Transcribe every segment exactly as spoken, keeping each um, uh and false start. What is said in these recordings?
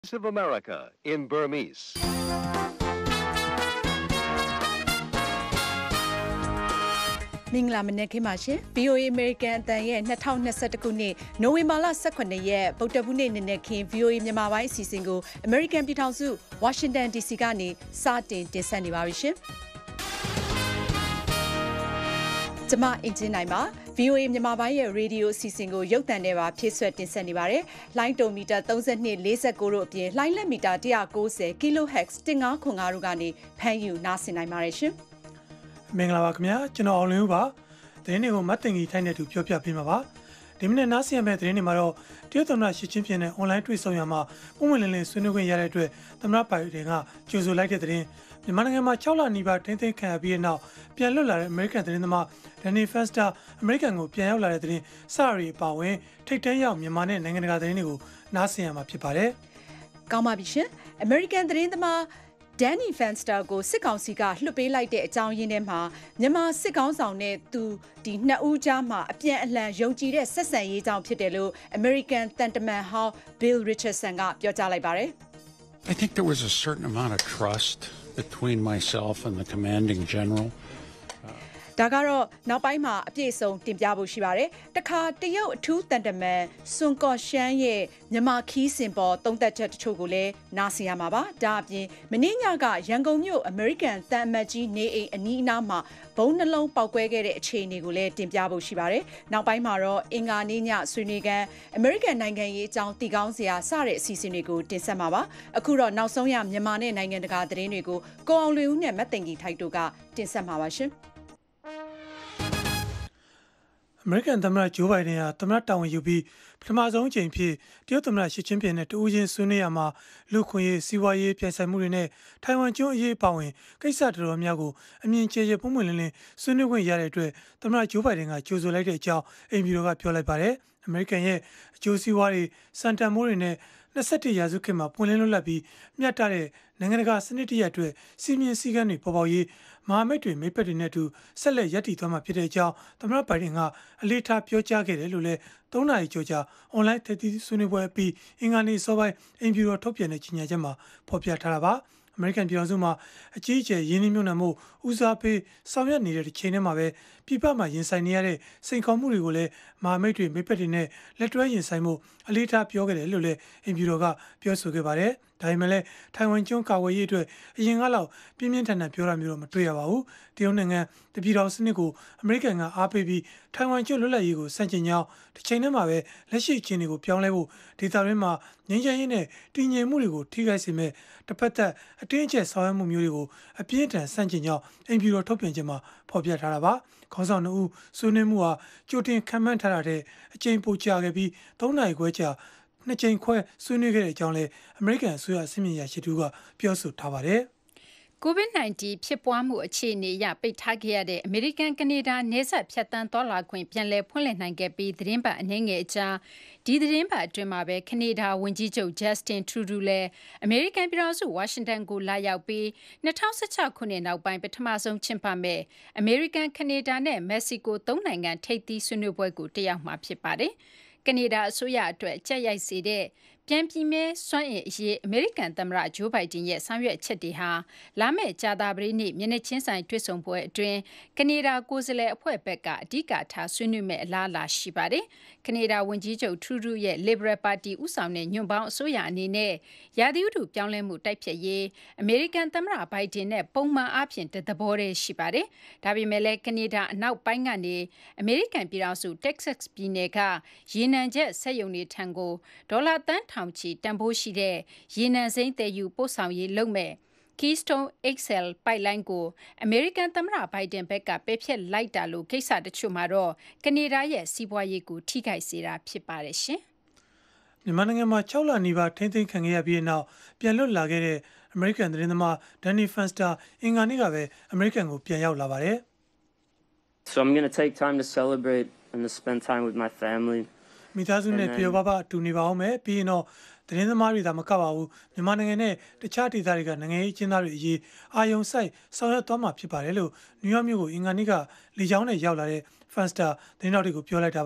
of America in Burmese. မင်္ဂလာမနက်ခင်းပါရှင် ဗွီအိုအေ American အသံရဲ့၂၀၂၁ခုနှစ်နိုဝင်ဘာလ၁၇ရက်ဗုဒ္ဓဟူးနေ့နနက်ခင်း ဗွီအိုအေ မြန်မာပိုင်းအစီအစဉ်ကို American ပြည်ထောင်စု Washington ဒီ စီ ကနေစတင်တင်ဆက်နေပါပြီရှင်ကျမအင်ဂျင်နိုင်ပါ ဗွီအိုအေ မြန်မာပိုင်းရဲ့ရေဒီယိုအစီအစဉ်ကိုရုပ်သံနဲ့ပါဖြည့်ဆွတ်တင်ဆက်နေပါတယ်။လိုင်းတိုမီတာသုံး၂ ၄၉တို့အပြင်လိုင်းလက်မီတာone ninety ကီလိုဟက်ဇ်one five four fiveတို့ကနေဖမ်းယူနားဆင်နိုင်ပါတယ်ရှင်။မင်္ဂလာပါခင်ဗျာကျွန်တော်အောင်လင်းဦးပါသတင်းတွေကိုမတ်တင်ကြီးထိုင်းနေသူပြောပြပေးမှာပါဒီမနေ့နားဆင်ရမယ့်သတင်းတွေမှာတော့တရုတ်သမ္မတရှီကျင်းပင်နဲ့ online တွေ့ဆုံရမှာပုံမှန်လင်းလင်းဆွေးနွေးခွင့်ရတဲ့အတွက်သမ္မတဘိုင်ဒန်ကကြိုဆိုလိုက်တဲ့သတင်းမြန်မာနိုင်ငံမှာ၆လနီးပါးထိန်းသိမ်းခံရပြီးတဲ့နောက်ပြန်လွတ်လာတဲ့အမေရိကန်သတင်းသမားဒန်နီဖန်စတာအမေရိကန်ကိုပြန်ရောက်လာတဲ့သတင်းစရီအပါအဝင်ထိပ်တန်းရောက်မြန်မာနဲ့နိုင်ငံတကာသတင်းတွေကိုနားဆင်ရမှာဖြစ်ပါတယ်။ကောင်းပါပြီရှင်။ American သတင်းသမားDanny Fenster ကိုစစ်ကောင်စီကလွှတ်ပေးလိုက်တဲ့အကြောင်းရင်းထဲမှာမြန်မာစစ်ကောင်ဆောင်နဲ့သူဒီနှစ်ဦးကြားမှာအပြန်အလှန်ယုံကြည်တဲ့ဆက်ဆံရေးကြောင့်ဖြစ်တယ်လို့ American တန်တမန်ဟောင်း Bill Richardson ကပြောကြားလိုက်ပါတယ်။ I think there was a certain amount of trust between myself and the commanding general. ဒါကတော့နောက်ပိုင်းမှာအပြည့်အစုံတင်ပြဖို့ရှိပါတယ်။တခါတရုတ်အထူးတန်တမန်စွန်ကော့ရှမ်းရဲ့မြန်မာခီးစင်ပေါ်သုံးသက်ချက်တချို့ကိုလည်းနားဆင်ရမှာပါ။ဒါအပြင်မင်းညကရန်ကုန်မြို့အမေရိကန်တန်အမတ်ကြီးနေအိမ်အနီးအနားမှာဘုံနှလုံးပောက်ကွဲခဲ့တဲ့အခြေအနေကိုလည်းတင်ပြဖို့ရှိပါတယ်။နောက်ပိုင်းမှာတော့အင်္ဂါနေ့ညဆွေးနွေးခန်းအမေရိကန်နိုင်ငံရေးအကြောင်းတည်ကောင်းစရာစတဲ့အစီအစဉ်တွေကိုတင်ဆက်မှာပါ။အခုတော့နောက်ဆုံးရမြန်မာနဲ့နိုင်ငံတကာသတင်းတွေကိုကိုအောင်လွင်ဦးနဲ့မတ်တင်ကြီးထိုက်တို့ကတင်ဆက်မှာပါရှင်။အမေရိကန်သမ္မတဂျိုးဘိုင်ဒန်ဟာသမ္မတတာဝန်ယူပြီးပထမဆုံးအကြိမ်ဖြစ်တရုတ်သမ္မတရှီကျင်းပင်နဲ့တူးချင်းဆွေးနွေးရမှာလူခွင့်ရေးစီးပွားရေးပြိုင်ဆိုင်မှုတွေနဲ့ထိုင်ဝမ်ကျွန်းအရေးပါဝင်ကိစ္စတော်တော်များကိုအမြင်ကျကျပုံမှန်လင်းလင်းဆွေးနွေးခွင့်ရတဲ့အတွက်သမ္မတဂျိုးဘိုင်ဒန်ကကြိုဆိုလိုက်တဲ့အကြောင်းအိမ်ဖြူတော်ကပြောလိုက်ပါတယ်။အမေရိကန်ရဲ့အကျိုးစီးပွားတွေစံတန်မိုးတွေနဲ့၂၁ရာစုခေတ်မှာပွင့်လင်းလွတ်လပ်ပြီးမြတ်တဲ့နိုင်ငံတကာစနစ်တရအတွက်စီမင်းစည်းကမ်းတွေပေါ်ပေါက်ရေးမဟာမိတ်တွေမိတ်ဖက်တွေနဲ့အတူဆက်လက်ရပ်တည်သွားမှာဖြစ်တဲ့အကြောင်းသမ္မတဘိုင်ဒန်ကအလေးထားပြောကြားခဲ့တယ်လို့လည်းသုံးနာရီကျော်ကြာအွန်လိုင်းထိပ်သီးဆွေးနွေးပွဲပြီးအင်္ဂါနေ့စောပိုင်းအင်ဖြူတော်ထုတ်ပြန်တဲ့ကြေညာချက်မှာဖော်ပြထားတာပါအမေရိကန်ပြည်ထောင်စုမှာအကြီးအကျယ်ရင်းနှီးမြှုပ်နှံမှုဦးစားပေးဆောင်ရွက်နေတဲ့တစ်ချိန်တည်းမှာပဲပြည်ပမှာရင်ဆိုင်နေရတဲ့စိန်ခေါ်မှုတွေကိုလည်းမဟာမိတ်တွေမိတ်ဖက်တွေနဲ့လက်တွဲရင်ဆိုင်မှုအလေးထားပြောခဲ့တယ်လို့လည်းအင်ဖြူတော်ကပြောဆိုခဲ့ပါတယ်ဒါပေမဲ့လည်းထိုင်ဝမ်ကျွန်းကာကွယ်ရေးအတွက်အရင်ကလောက်ပြင်းပြင်းထန်ထန်ပြောတာမျိုးတော့မတွေ့ရပါဘူး။တရုတ်နိုင်ငံတပြည်တော်စနစ်ကိုအမေရိကန်ကအားပေးပြီးထိုင်ဝမ်ကျွန်းလွတ်လပ်ရေးကိုစန့်ကျင်ကြောင်းတစ်ချိန်တည်းမှာပဲလက်ရှိအခြေအနေကိုပြောင်းလဲဖို့ဒေသတွင်းမှာငြိမ်းချမ်းရေးနဲ့တည်ငြိမ်မှုတွေကိုထိခိုက်စေမဲ့တစ်ဖက်သက်အတင်းအကျပ်ဆောင်ရွက်မှုမျိုးတွေကိုအပြင်းထန်စန့်ကျင်ကြောင်းအင်ဖြူတော်ထုတ်ပြန်ချက်မှာဖော်ပြထားတာပါ။ခေါင်းဆောင်တို့ဆွေးနွေးမှုဟာကြိုတင်ခံမှန်းထားတဲ့အချိန်ပိုကြာခဲ့ပြီးသုံးနာရီခွဲကြာနှစ်ကြိမ်ခွဲဆွေးနွေးခဲ့တဲ့အကြောင်းလည်းအမေရိကန်အစိုးရအစည်းအဝေးရရှိသူကပြောဆိုထားပါတယ်။ ကိုဗစ် ၁၉ ဖြစ်ပွားမှုအခြေအနေအရပိတ်ထားခဲ့ရတဲ့အမေရိကန်ကနေဒါနယ်စပ်ဖြတ်သန်းသွားလာခွင့်ပြန်လည်ဖွင့်လှစ်နိုင်ခဲ့ပြီးသတင်းပတ်အနည်းငယ်အကြာဒီသတင်းပတ်အတွင်းမှာပဲကနေဒါဝန်ကြီးချုပ် Justin Trudeau လည်းအမေရိကန်ပြည်ထောင်စုဝါရှင်တန်ကိုလာရောက်ပြီး၂၀၁၆ခုနှစ်နောက်ပိုင်းပထမဆုံးကျင်းပမဲ့အမေရိကန်ကနေဒါနဲ့မက္ကဆီကိုသုံးနိုင်ငံထိပ်သီးဆွေးနွေးပွဲကိုတက်ရောက်မှာဖြစ်ပါတယ်။ကနေဒါအစိုးရအတွက်ကြက်ရိုက်စေတဲ့ပြန်ပြင်းမဲစွမ်းအင်အရေးအမေရိကန်သမ္မတဂျိုးဘိုင်ဒန်ရဲ့ဆောင်ရွက်ချက်တွေဟာလာမယ့်ကြာသပတေးနေ့မျက်နှာချင်းဆိုင်တွေ့ဆုံပွဲအတွင်းကနေဒါကိုယ်စားလှယ်အဖွဲ့ဘက်ကအဓိကထားဆွေးနွေးမဲ့အလားအလာရှိပါတယ်။ကနေဒါဝန်ကြီးချုပ်ထရူဒူရဲ့ Liberal Party ဦးဆောင်တဲ့ညွန့်ပေါင်းအစိုးရအနေနဲ့ရာသီဥတုပြောင်းလဲမှုတိုက်ဖျက်ရေးအမေရိကန်သမ္မတဘိုင်ဒန်နဲ့ပုံမှန်အားဖြင့်တသဘောတည်းရှိပါတယ်။ဒါပေမဲ့လည်းကနေဒါအနောက်ပိုင်းကနေအမေရိကန်ပြည်ထောင်စု Texas ပြည်နယ်ကရေနံချက်စက်ရုံတွေထံကိုဒေါ်လာတန်းထောင်ချီတန်ဖိုးရှိတဲ့ရေနံစိမ်းသယ်ယူပို့ဆောင်ရေးလုပ်မဲ့ Keystone เอ็กซ์ แอล ပိုက်လိုင်းကိုအမေရိကန်သမ္မတဘိုင်ဒန်ဘက်ကပယ်ဖျက်လိုက်တာလို့ကိစ္စတချို့မှာတော့ကနေဒါရဲ့စီးပွားရေးကိုထိခိုက်စေတာဖြစ်ပါတယ်ရှင်။မြန်မာနိုင်ငံမှာ၆လနီးပါးထိန်းသိမ်းခံခဲ့ရပြီးနောက်ပြန်လွတ်လာခဲ့တဲ့အမေရိကန်သတင်းသမား Danny Fenster အင်္ဂါနေ့ကပဲအမေရိကန်ကိုပြန်ရောက်လာပါတယ်။ So I'm going to take time to celebrate and to spend time with my family. မိသားစုနဲ့ပြေပပအတူနေပါအောင်မယ်ပြီးရင်တော့သတင်းသမားတွေဒါမကပါဘူးမြန်မာနိုင်ငံနဲ့တခြားဒေသတွေကနိုင်ငံရေးအကျဉ်းသားတွေအရေးအာယုံဆိုင်ဆောင်ရွက်သွားမှာဖြစ်ပါတယ်လို့နယူးယောက်မြို့ကိုအင်္ဂါနေ့ကလေကြောင်းနဲ့ရောက်လာတဲ့ Fenster သတင်းတော်တွေကိုပြောလိုက်တာပါ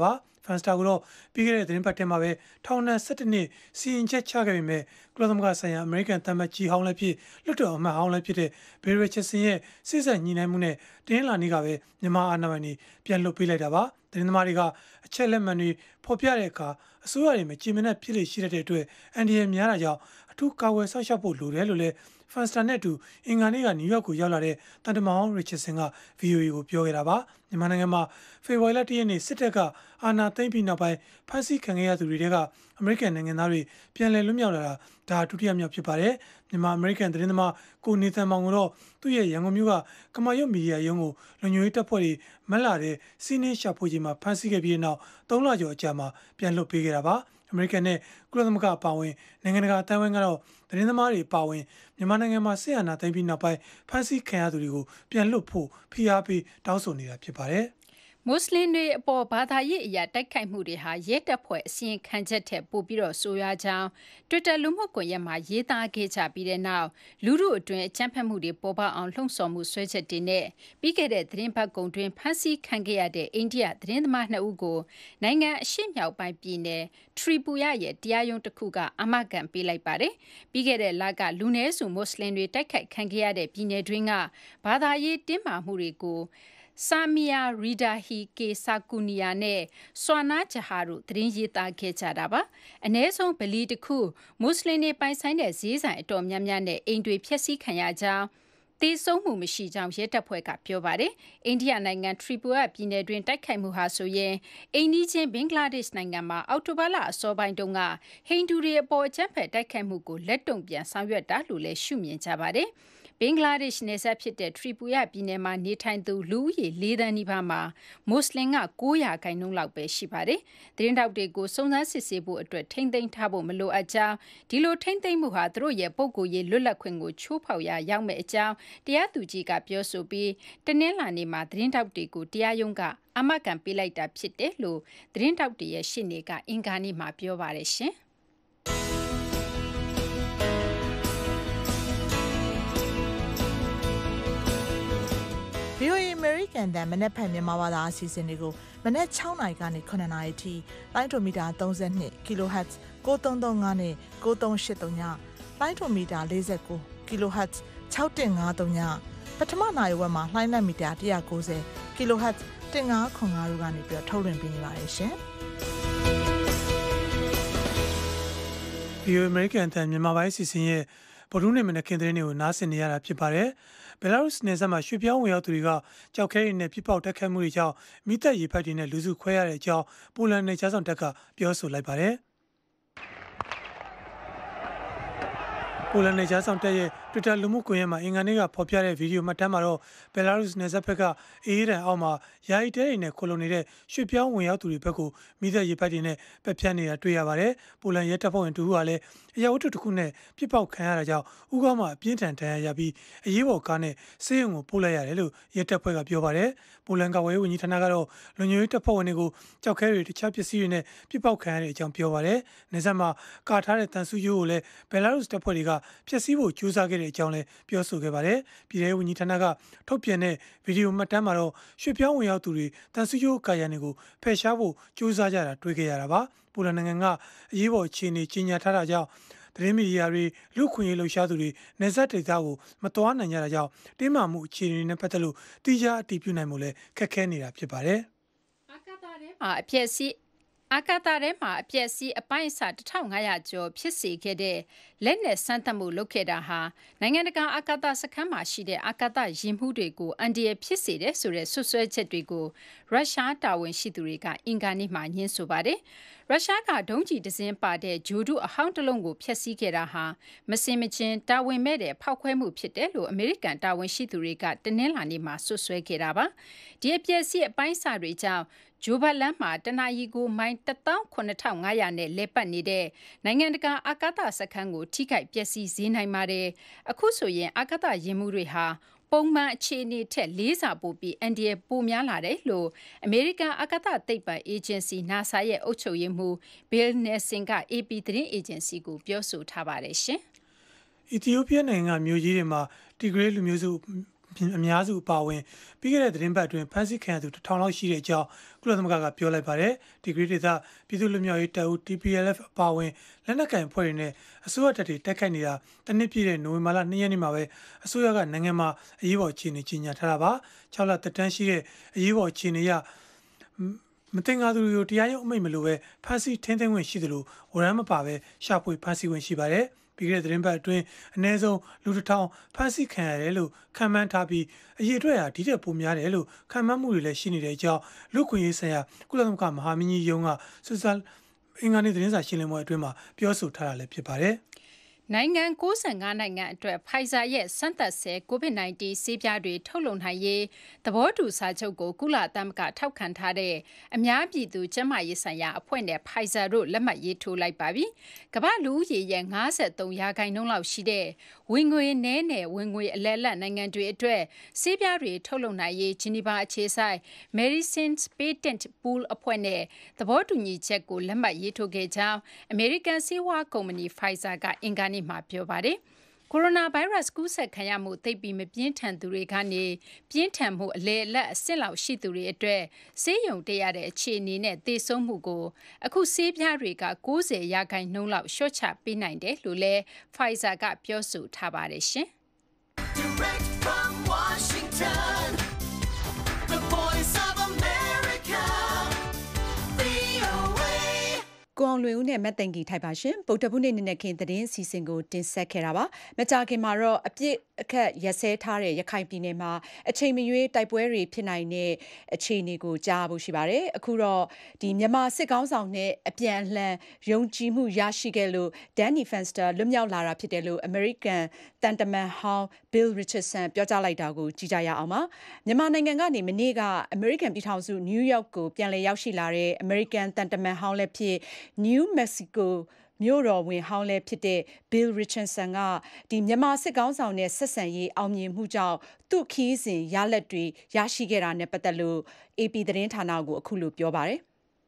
ဖန်စတာကိုတော့ပြီးခဲ့တဲ့သတင်းပတ်ထဲမှာပဲထောင်ဒဏ်၁၁နှစ်စီရင်ချက်ချခဲ့ပေမဲ့ကုလသမဂ္ဂဆိုင်ရာအမေရိကန်သံမတ်ကြီးဟောင်းလည်းဖြစ်လွှတ်တော်အမတ်ဟောင်းလည်းဖြစ်တဲ့ဘေရီချစ်ဆင်ရဲ့စိစက်ညီနိုင်မှုနဲ့တင်းလာနေကပဲမြန်မာအာဏာပိုင်တွေပြန်လွှတ်ပေးလိုက်တာပါသတင်းသမားတွေကအချက်လက်မှန်တွေဖော်ပြတဲ့အခါအစိုးရတွေမကြည်မနက်ဖြစ်လေရှိတဲ့အတွက်အန်ဒီရယ်များတာကြောင့်အထူးကာဝယ်ဆောက်ရှောက်ဖို့လိုတယ်လို့လည်းဖန်စတာနဲ့အတူအင်္ဂါနေ့ကနယူးယောက်ကိုရောက်လာတဲ့တန်တမောင်ရစ်ချစ်ဆင်က ဗွီအိုအေ ကိုပြောခဲ့တာပါမြန်မာနိုင်ငံမှာဖေဖော်ဝါရီလ၁ရက်နေ့စစ်တပ်ကအာဏာသိမ်းပြီးနောက်ပိုင်းဖမ်းဆီးခံခဲ့ရသူတွေကအမေရိကန်နိုင်ငံသားတွေပြန်လည်လွတ်မြောက်လာတာဒါဒုတိယမြောက်ဖြစ်ပါတယ်မြန်မာအမေရိကန်သတင်းသမားကိုနေသန်မောင်ကတော့သူ့ရဲ့ရန်ကုန်မြို့ကကမာရွတ်မီဒီယာရုံးကိုလူညွှန်ရေးတပ်ဖွဲ့တွေမက်လာတဲ့စီးနင်းရှာဖွေချိန်မှာဖမ်းဆီးခဲ့ပြီးတဲ့နောက်သုံးလကျော်အကြာမှာပြန်လွတ်ပေးခဲ့တာပါအမေရိကန်နဲ့ကုလသမဂ္ဂအပါအဝင်နိုင်ငံတကာအသံဝန်ကတော့သတင်းသမားတွေအပါအဝင်မြန်မာနိုင်ငံမှာစစ်အာဏာသိမ်းပြီးနောက်ပိုင်းဖမ်းဆီးခံရသူတွေကိုပြန်လွတ်ဖို့ဖိအားပေးတောင်းဆိုနေတာဖြစ်ပါတယ်မွတ်စလင်တွေအပေါ်ဘာသာရေးအရာတိုက်ခိုက်မှုတွေဟာရဲတပ်ဖွဲ့အစီရင်ခံချက်ထက်ပိုပြီးတော့ဆိုးရွားကြောင်း Twitter လူမှုကွန်ရက်မှာရေးသားခဲ့ကြပြီးတဲ့နောက်လူထုအတွင်းအကြမ်းဖက်မှုတွေပေါ်ပေါက်အောင်လှုံ့ဆော်မှုဆွဲချက်တွေနဲ့ပြီးခဲ့တဲ့သတင်းပတ်ကုန်တွင်ဖမ်းဆီးခံခဲ့ရတဲ့အိန္ဒိယသတင်းသမားနှစ်ဦးကိုနိုင်ငံအရှေ့မြောက်ပိုင်းပြည်နယ်ထရီပူရရဲ့တရားရုံးတစ်ခုကအာမခံပေးလိုက်ပါတယ်။ပြီးခဲ့တဲ့လကလူနည်းစုမွတ်စလင်တွေတိုက်ခိုက်ခံခဲ့ရတဲ့ပြည်နယ်တွင်းကဘာသာရေးတင်းမာမှုတွေကိုဆာမီယာရီဒါဟီကေဆာကူနီယာနဲ့ဆွာနာဂျဟာတို့သတင်းရေးသားခဲ့ကြတာပါအ ਨੇ ဆုံးဗလီတစ်ခုမွတ်စလင်တွေပိုင်ဆိုင်တဲ့ဈေးဆိုင်အတော်များများနဲ့အိမ်တွေဖျက်ဆီးခံရကြောင်းတေဆုံးမှုမရှိကြောင်းရဲတပ်ဖွဲ့ကပြောပါတယ်အိန္ဒိယနိုင်ငံထရီပူရပြည်နယ်တွင်တိုက်ခိုက်မှုဟာဆိုရင်အိန္ဒိချင်းဘင်္ဂလားဒေ့ရှ်နိုင်ငံမှာအောက်တိုဘာလအစောပိုင်းတုန်းကဟိန္ဒူတွေအပေါ်အကြမ်းဖက်တိုက်ခိုက်မှုကိုလက်တုံ့ပြန်ဆောင်ရွက်တာလို့လည်းရှုမြင်ကြပါတယ်ဘင်္ဂလားဒေ့ရှ်နယ်စပ်ဖြစ်တဲ့ထရီပူရပြည်နယ်မှာနေထိုင်သူလူဦးရေလေးသန်းနီးပါးမှာမွတ်စလင်က၉ရာခိုင်နှုန်းလောက်ပဲရှိပါတယ်။သတင်းတောက်တွေကိုစုံစမ်းစစ်ဆေးဖို့အတွက်ထိမ့်သိမ်းထားဖို့မလိုအပ်ကြောင်းဒီလိုထိမ့်သိမ်းမှုဟာသူတို့ရဲ့ပုံကိုယ်ရေးလွတ်လပ်ခွင့်ကိုချိုးဖောက်ရာရောက်မဲ့အကြောင်းတရားသူကြီးကပြောဆိုပြီးတနင်္လာနေ့မှာသတင်းတောက်တွေကိုတရားရုံးကအမကန်ပေးလိုက်တာဖြစ်တယ်လို့သတင်းတောက်တွေရဲ့ရှင်းနေကအင်္ဂါနေ့မှာပြောပါတယ်ရှင်။ဗီအိုအေ American တန်မနက်ဖြန်မြန်မာဘာသာအစီအစဉ်တွေကိုမနက်၆နာရီကနေ၇နာရီထိလိုင်းဒိုမီတာ၃၂ kHz ၉၃၃၅နဲ့၉၃၈၃ညလိုင်းဒိုမီတာ၄၉ kHz ၆၁၅၃ညပထမနာရီဝက်မှာလိုင်းလက်မီတာ၁၉၀ kHz ၁၅၇၅တို့ကနေပြီးထုတ်လွှင့်ပေးနေပါတယ်ရှင်။ဗီအိုအေ American တန်မြန်မာပိုင်းအစီအစဉ်ရဲ့ဗုဒ္ဓနေ့မနက်ခင်းသတင်းတွေကိုနားဆင်နေရတာဖြစ်ပါတယ်။ဘယ်လာရုစ်နယ်စပ်မှာရွှေ့ပြောင်းဝင်ရောက်သူတွေကကြောက်ခဲရည်နဲ့ပြစ်ပေါက်တက်ခတ်မှုတွေကြောင့်မိသက်ရေပိုက်တွေနဲ့လူစုခွဲရတဲ့အကြောင်းပိုလန်နယ်ခြားဆောင်တပ်ကပြောဆိုလိုက်ပါတယ်။ပိုလန်နယ်ခြားဆောင်တပ်ရဲ့ Twitter လူမှုကွန်ရက်မှာအင်္ဂါနေ့ကဖော်ပြတဲ့ဗီဒီယိုမှတ်တမ်းမှာတော့ဘယ်လာရုစ်နယ်စပ်ဘက်ကအေးရန်အောက်မှာယာယီတဲတွေနဲ့ခိုလုံနေတဲ့ရွှေ့ပြောင်းဝင်ရောက်သူတွေဘက်ကိုမိသက်ရေပိုက်တွေနဲ့ပက်ဖြတ်နေတာတွေ့ရပါတယ်။ပိုလန်ရဲတပ်ဖွဲ့ဝင်တူကလည်းအရာဝတ္ထုတစ်ခုနဲ့ပြစ်ပေါက်ခံရတာကြောင့်ဥကောင်းမှာအပြင်းထန်ဒဏ်ရာရပြီးအရေးပေါ်ကားနဲ့ဆေးရုံကိုပို့လိုက်ရတယ်လို့ရဲတပ်ဖွဲ့ကပြောပါတယ်။ပိုလန်ကဝေးဝန်ကြီးဌာနကတော့လူညွှန်ရေးတပ်ဖွဲ့ဝင်တွေကိုကြောက်ခဲတွေတခြားပစ္စည်းတွေနဲ့ပြစ်ပေါက်ခံရတဲ့အကြောင်းပြောပါတယ်။နယ်စပ်မှာကာထားတဲ့တန်ဆူရိုးကိုလည်းဘယ်လာရုစ်တပ်ဖွဲ့တွေကဖျက်ဆီးဖို့ကြိုးစားခဲ့တဲ့အကြောင်းလည်းပြောဆိုခဲ့ပါတယ်။ပြည်ထောင်စုဝန်ကြီးဌာနကထုတ်ပြန်တဲ့ဗီဒီယိုမှတ်တမ်းမှာတော့ရွှေ့ပြောင်းဝင်ရောက်သူတွေတန်ဆူရိုးကာရန်တွေကိုဖယ်ရှားဖို့ကြိုးစားကြတာတွေ့ခဲ့ရတာပါ။ပိုလန်နိုင်ငံကအရေးပေါ်အခြေအနေကြီးညာထားတာကြောင့်သတင်းမီဒီယာတွေလူခွင့်ရေးလှုပ်ရှားသူတွေနေဆက်ဒေသကိုမတော်နိုင်ကြတာကြောင့်တင်းမာမှုအခြေအနေနဲ့ပတ်သက်လို့တိကျအတည်ပြုနိုင်မှုလည်းခက်ခဲနေတာဖြစ်ပါတယ်။အာကာသထဲမှာအပြည့်စီအာကာသထဲမှာအပြည့်စီအပိုင်းအစတစ်ထောင်ငါးရာကျော်ဖြစ်စေခဲ့တဲ့လက်နက်စမ်းသပ်မှုလုပ်ခဲ့တာဟာနိုင်ငံတကာအာကာသစခန်းမှာရှိတဲ့အာကာသယာဉ်မှုတွေကိုအန်ဒီရဖြစ်စေတဲ့ဆိုတဲ့ဆွဆွဲချက်တွေကိုရုရှားတာဝန်ရှိသူတွေကအင်္ဂါနေ့မှာညှင်းဆိုပါတယ်။ရုရှားကဒုံးကျည်တစင်းပါတဲ့ဂျိုဒုအဟောင်းတစ်လုံးကိုဖျက်ဆီးခဲ့တာဟာမစင်မချင်းတာဝန်မဲ့တဲ့ဖောက်ခွဲမှုဖြစ်တယ်လို့အမေရိကန်တာဝန်ရှိသူတွေကတနင်္လာနေ့မှာဆွဆွဲခဲ့တာပါ။ဒီအပြည့်စီအပိုင်းအစတွေကြောင့်ဂျိုဘတ်လန်မှာတနအီကိုမိုင်တစ်သောင်းခုနှစ်ထောင်ငါးရာနဲ့လဲပတ်နေတဲ့နိုင်ငံတကာအာကာသစခန်းကိုထိခိုက်ပျက်စီးစေနိုင်ပါတယ်။အခုဆိုရင်အာကာသယာဉ်မှုတွေဟာပုံမှန်အခြေအနေထက်လေးစားပိုပြီးအန်ဒီရပိုများလာတယ်လို့အမေရိကန်အာကာသသိပ္ပံအေဂျင်စီ NASA ရဲ့အုပ်ချုပ်ရေးမှူး Bill Nelson က အေပီ သတင်းအေဂျင်စီကိုပြောဆိုထားပါတယ်ရှင်။အီသီယိုးပီးယားနိုင်ငံကမြို့ကြီးတွေမှာတီဂရေးလူမျိုးစုအများစုအပါအဝင်ပြီးခဲ့တဲ့သတင်းပတ်အတွင်းဖမ်းဆီးခံရသူတစ်ထောင်လောက်ရှိတဲ့အကြောင်းကုလသမဂ္ဂကပြောလိုက်ပါတယ်ဒီဂရီဒေသပြည်သူ့လူမျိုးရေးတပ်ဦး T P L F အပါအဝင်လက်နက်ကိုင်အဖွဲ့တွေနဲ့အစိုးရတပ်တွေတိုက်ခိုက်နေတာတနစ်ပြည့်တဲ့နိုဝင်ဘာလနှစ်ရက်နေ့မှာပဲအစိုးရကနိုင်ငံမှာအရေးပေါ်အခြေအနေကြီးညာထားတာပါ၆လသက်တမ်းရှိတဲ့အရေးပေါ်အခြေအနေရမတင်ကားသူတွေကိုတရားရုံးအမိန့်မလိုပဲဖမ်းဆီးထင်းထင်းဝင်ရှိသလိုဝရမ်းမပါပဲရှာဖွေဖမ်းဆီးဝင်ရှိပါတယ်ပြီးခဲ့တဲ့သတင်းပတ်အတွင်းအနည်းဆုံးလူတစ်ထောင်ဖမ်းဆီးခံရတယ်လို့ခံမှန်းထားပြီးအရေးအတွက်ဟာဒီထက်ပိုများတယ်လို့ခံမှန်းမှုတွေလည်းရှိနေတဲ့အကြောင်းလူ့ခွင့်ရေးဆိုင်ရာကုလသမဂ္ဂမဟာမင်းကြီးရုံးကစူဇန်အင်္ဂါနေ့သတင်းစာရှင်းလင်းပွဲအတွင်းမှာပြောဆိုထားတာလည်းဖြစ်ပါတယ်နိုင်ငံ၉၅နိုင်ငံအတွက် Pfizer ရဲ့စမ်းသပ်ဆဲ COVID 19 ဆေးပြားတွေထုတ်လုပ်နိုင်ရေးသဘောတူစာချုပ်ကိုကုလသမဂ္ဂထောက်ခံထားတဲ့အများပြည်သူကျန်းမာရေးဆိုင်ရာအဖွဲ့နဲ့ Pfizer တို့လက်မှတ်ရေးထိုးလိုက်ပါပြီ။ကမ္ဘာလူဦးရေရဲ့၅၃ရာခိုင်နှုန်းလောက်ရှိတဲ့ဝင်ငွေနည်းနဲ့ဝင်ငွေအလဲလတ်နိုင်ငံတွေအတွက်ဆေးပြားတွေထုတ်လုပ်နိုင်ရေးဂျီနီဗာအခြေစိုက် Medicines Patent Pool အဖွဲ့နဲ့သဘောတူညီချက်ကိုလက်မှတ်ရေးထိုးခဲ့ကြောင်း American ဆေးဝါးကုမ္ပဏီ Pfizer ကအင်္ဂါနေ့မှာပြောပါတယ်။ကိုရိုနာဗိုင်းရပ်စ်ကူးစက်ခံရမှုသိပ်ပြီးမပြင်းထန်သူတွေကနေပြင်းထန်မှုအလေအလတ်အဆင့်လောက်ရှိသူတွေအတွက်ဆေးရုံတက်ရတဲ့အခြေအနေနဲ့သေဆုံးမှုကိုအခုဆေးပြားတွေက၉၀ရာခိုင်နှုန်းလောက်လျှော့ချပေးနိုင်တယ်လို့လည်း Pfizer ကပြောဆိုထားပါတယ်ရှင်။ Direct from Washington, the voice of America, V O A ကိုအောင်လွင်ဦးနဲ့မတ်တန်ကီထိုက်ပါရှင်ဗုဒ္ဓဘုနေ့နေ့နဲ့ခင်သတင်းအစီအစဉ်ကိုတင်ဆက်ခဲ့တာပါမကြာခင်မှာတော့အပြစ်အခက်ရက်စဲထားတဲ့ရခိုင်ပြည်နယ်မှာအချိန်မရွေးတိုက်ပွဲတွေဖြစ်နိုင်တဲ့အခြေအနေကိုကြားဖို့ရှိပါတယ်အခုတော့ဒီမြန်မာစစ်ကောင်းဆောင်နဲ့အပြန်အလှန်ယုံကြည်မှုရရှိခဲ့လို့ Danny Fenster လွတ်မြောက်လာတာဖြစ်တယ်လို့ American တန်တမန်ဟောင်း Bill Richardson ပြောကြားလိုက်တာကိုကြည့်ကြရအောင်ပါမြန်မာနိုင်ငံကနေမနေ့က American ပြည်ထောင်စု New York ကိုပြန်လည်ရောက်ရှိလာတဲ့ American တန်တမန်ဟောင်းလည်းဖြစ် New Mexicoမြို့တော်ဝင်ဟောင်းလည်းဖြစ်တဲ့ Bill Richardson ကဒီမြန်မာစစ်ကောင်းဆောင်နဲ့ဆက်ဆံရေးအောင်မြင်မှုကြောင့်သူ့ခီးစဉ်ရလက်တွေရရှိခဲ့တာနဲ့ပတ်သက်လို့ A P သတင်းဌာနကိုအခုလိုပြောပါတယ်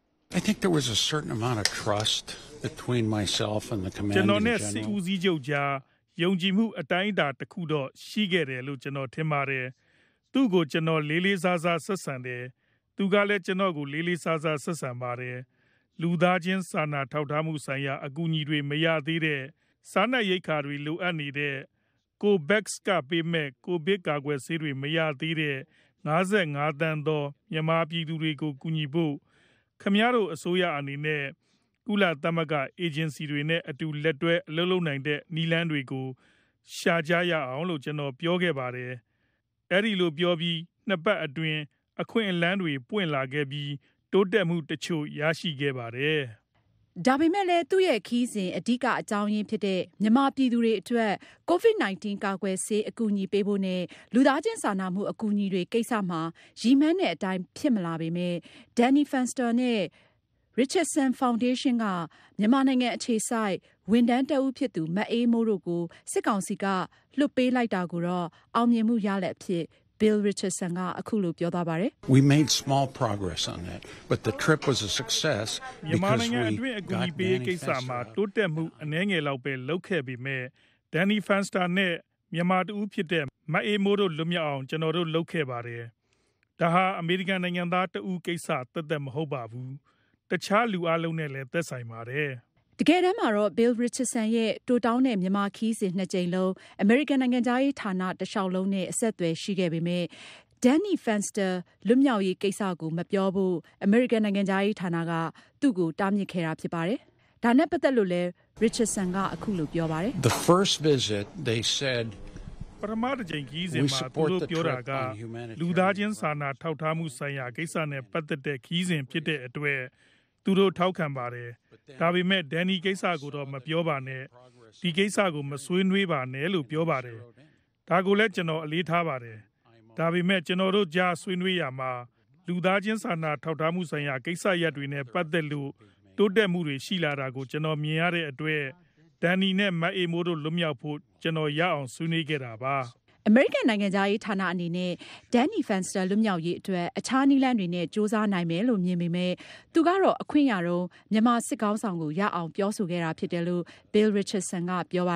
I think there was a certain amount of trust between myself and the commanding general. ကျွန်တော်နဲ့စစ်ဦးစီးချုပ်ကြားယုံကြည်မှုအတိုင်းအတာတစ်ခုတော့ရှိခဲ့တယ်လို့ကျွန်တော်ထင်ပါတယ်။သူ့ကိုကျွန်တော်လေးလေးစားစားဆက်ဆံတယ်။သူကလည်းကျွန်တော်ကိုလေးလေးစားစားဆက်ဆံပါတယ်။လူသားချင်းစာနာထောက်ထားမှုဆိုင်ရာအကူအညီတွေမရသေးတဲ့စားနပ်ရိက္ခာတွေလိုအပ်နေတဲ့ COVAX ကပေးမဲ့ကိုဗစ်ကာကွယ်ဆေးတွေမရသေးတဲ့၅၅တန်းသောမြန်မာပြည်သူတွေကိုကူညီဖို့ခမရတို့အစိုးရအနေနဲ့ကုလသမဂ္ဂအေဂျင်စီတွေနဲ့အတူလက်တွဲအလုပ်လုပ်နိုင်တဲ့နည်းလမ်းတွေကိုရှာကြရအောင်လို့ကျွန်တော်ပြောခဲ့ပါတယ်။အဲ့ဒီလိုပြောပြီးနှစ်ပတ်အတွင်းအခွင့်အလမ်းတွေပွင့်လာခဲ့ပြီးတိုးတက်မှုတချို့ရရှိခဲ့ပါတယ်။ဒါပေမဲ့လည်းသူ့ရဲ့ခီးစဉ်အဓိကအကြောင်းရင်းဖြစ်တဲ့မြန်မာပြည်သူတွေအတွက် ကိုဗစ် 19 ကာကွယ်ဆေးအကူအညီပေးဖို့နဲ့လူသားချင်းစာနာမှုအကူအညီတွေကိစ္စမှာရည်မှန်းတဲ့အတိုင်းဖြစ်မလာပေမဲ့ Danny Fenster နဲ့ Richardson Foundation ကမြန်မာနိုင်ငံအခြေစိုက်ဝန်ထမ်းတဦးဖြစ်သူမတ်အေးမိုးတို့ကိုစစ်ကောင်စီကလွှတ်ပေးလိုက်တာကိုတော့အောင်မြင်မှုရလက်အဖြစ်Bill Richardson ကအခုလိုပြောသွားပါတယ် We made small progress on that but the trip was a success မြန်မာနိုင်ငံအတွင်းအကူအညီပေးကိစ္စမှာတိုးတက်မှုအနည်းငယ်လောက်ပဲလုပ်ခဲ့ပေမဲ့ Danny Fenster နဲ့မြန်မာတူဖြစ်တဲ့မတ်အေးမိုးတို့လွတ်မြောက်အောင်ကျွန်တော်တို့လုပ်ခဲ့ပါတယ်ဒါဟာအမေရိကန်နိုင်ငံသားတူကိစ္စသက်သက်မဟုတ်ပါဘူးတခြားလူအလုံးနဲ့လည်းသက်ဆိုင်ပါတယ်တကယ်တမ်းမှာတော့ Bill Richardson ရဲ့တိုတောင်းတဲ့မြန်မာခီးစဉ်နှစ်ကြိမ်လုံး American နိုင်ငံသားရေးဌာနတလျှောက်လုံးနဲ့အဆက်အသွယ်ရှိခဲ့ပေမဲ့ Danny Fenster လွတ်မြောက်ရေးကိစ္စကိုမပြောဖို့ American နိုင်ငံသားရေးဌာနကသူ့ကိုတားမြစ်ခဲ့တာဖြစ်ပါတယ်။ဒါနဲ့ပတ်သက်လို့လည်း Richardson ကအခုလိုပြောပါတယ် The first visit they said ပထမတစ်ချိန်ခီးစဉ်မှာသူတို့ပြောတာကလူသားချင်းစာနာထောက်ထားမှုဆိုင်ရာကိစ္စနဲ့ပတ်သက်တဲ့ခီးစဉ်ဖြစ်တဲ့အတွက်သူတို့ထောက်ခံပါတယ်ဒါပေမဲ့ Danny ကိစ္စကိုတော့မပြောပါနဲ့ဒီကိစ္စကိုမဆွေးနွေးပါနဲ့လို့ပြောပါတယ်ဒါကိုလည်းကျွန်တော်အလေးထားပါတယ်ဒါပေမဲ့ကျွန်တော်တို့ကြားဆွေးနွေးရမှာလူသားချင်းစာနာထောက်ထားမှုဆိုင်ရာကိစ္စရပ်တွေနဲ့ပတ်သက်လို့တိုးတက်မှုတွေရှိလာတာကိုကျွန်တော်မြင်ရတဲ့အတွက် Danny နဲ့မတ်အေမိုးတို့လွတ်မြောက်ဖို့ကျွန်တော်ရအောင်ဆွေးနွေးခဲ့တာပါ American နိုင်ငံသားရေးဌာနအနေနဲ့ Danny Fenster လွတ်မြောက်ရေးအတွက်အခြားနည်းလမ်းတွေနဲ့စ조사နိုင်မယ်လို့မြင်ပေမဲ့သူကတော့အခွင့်အရေးတော့မြန်မာစစ်ကောင်းဆောင်ကိုရအောင်ပြောဆိုခဲ့တာဖြစ်တယ်လို့ Bill Richardson ကပြောပါတယ်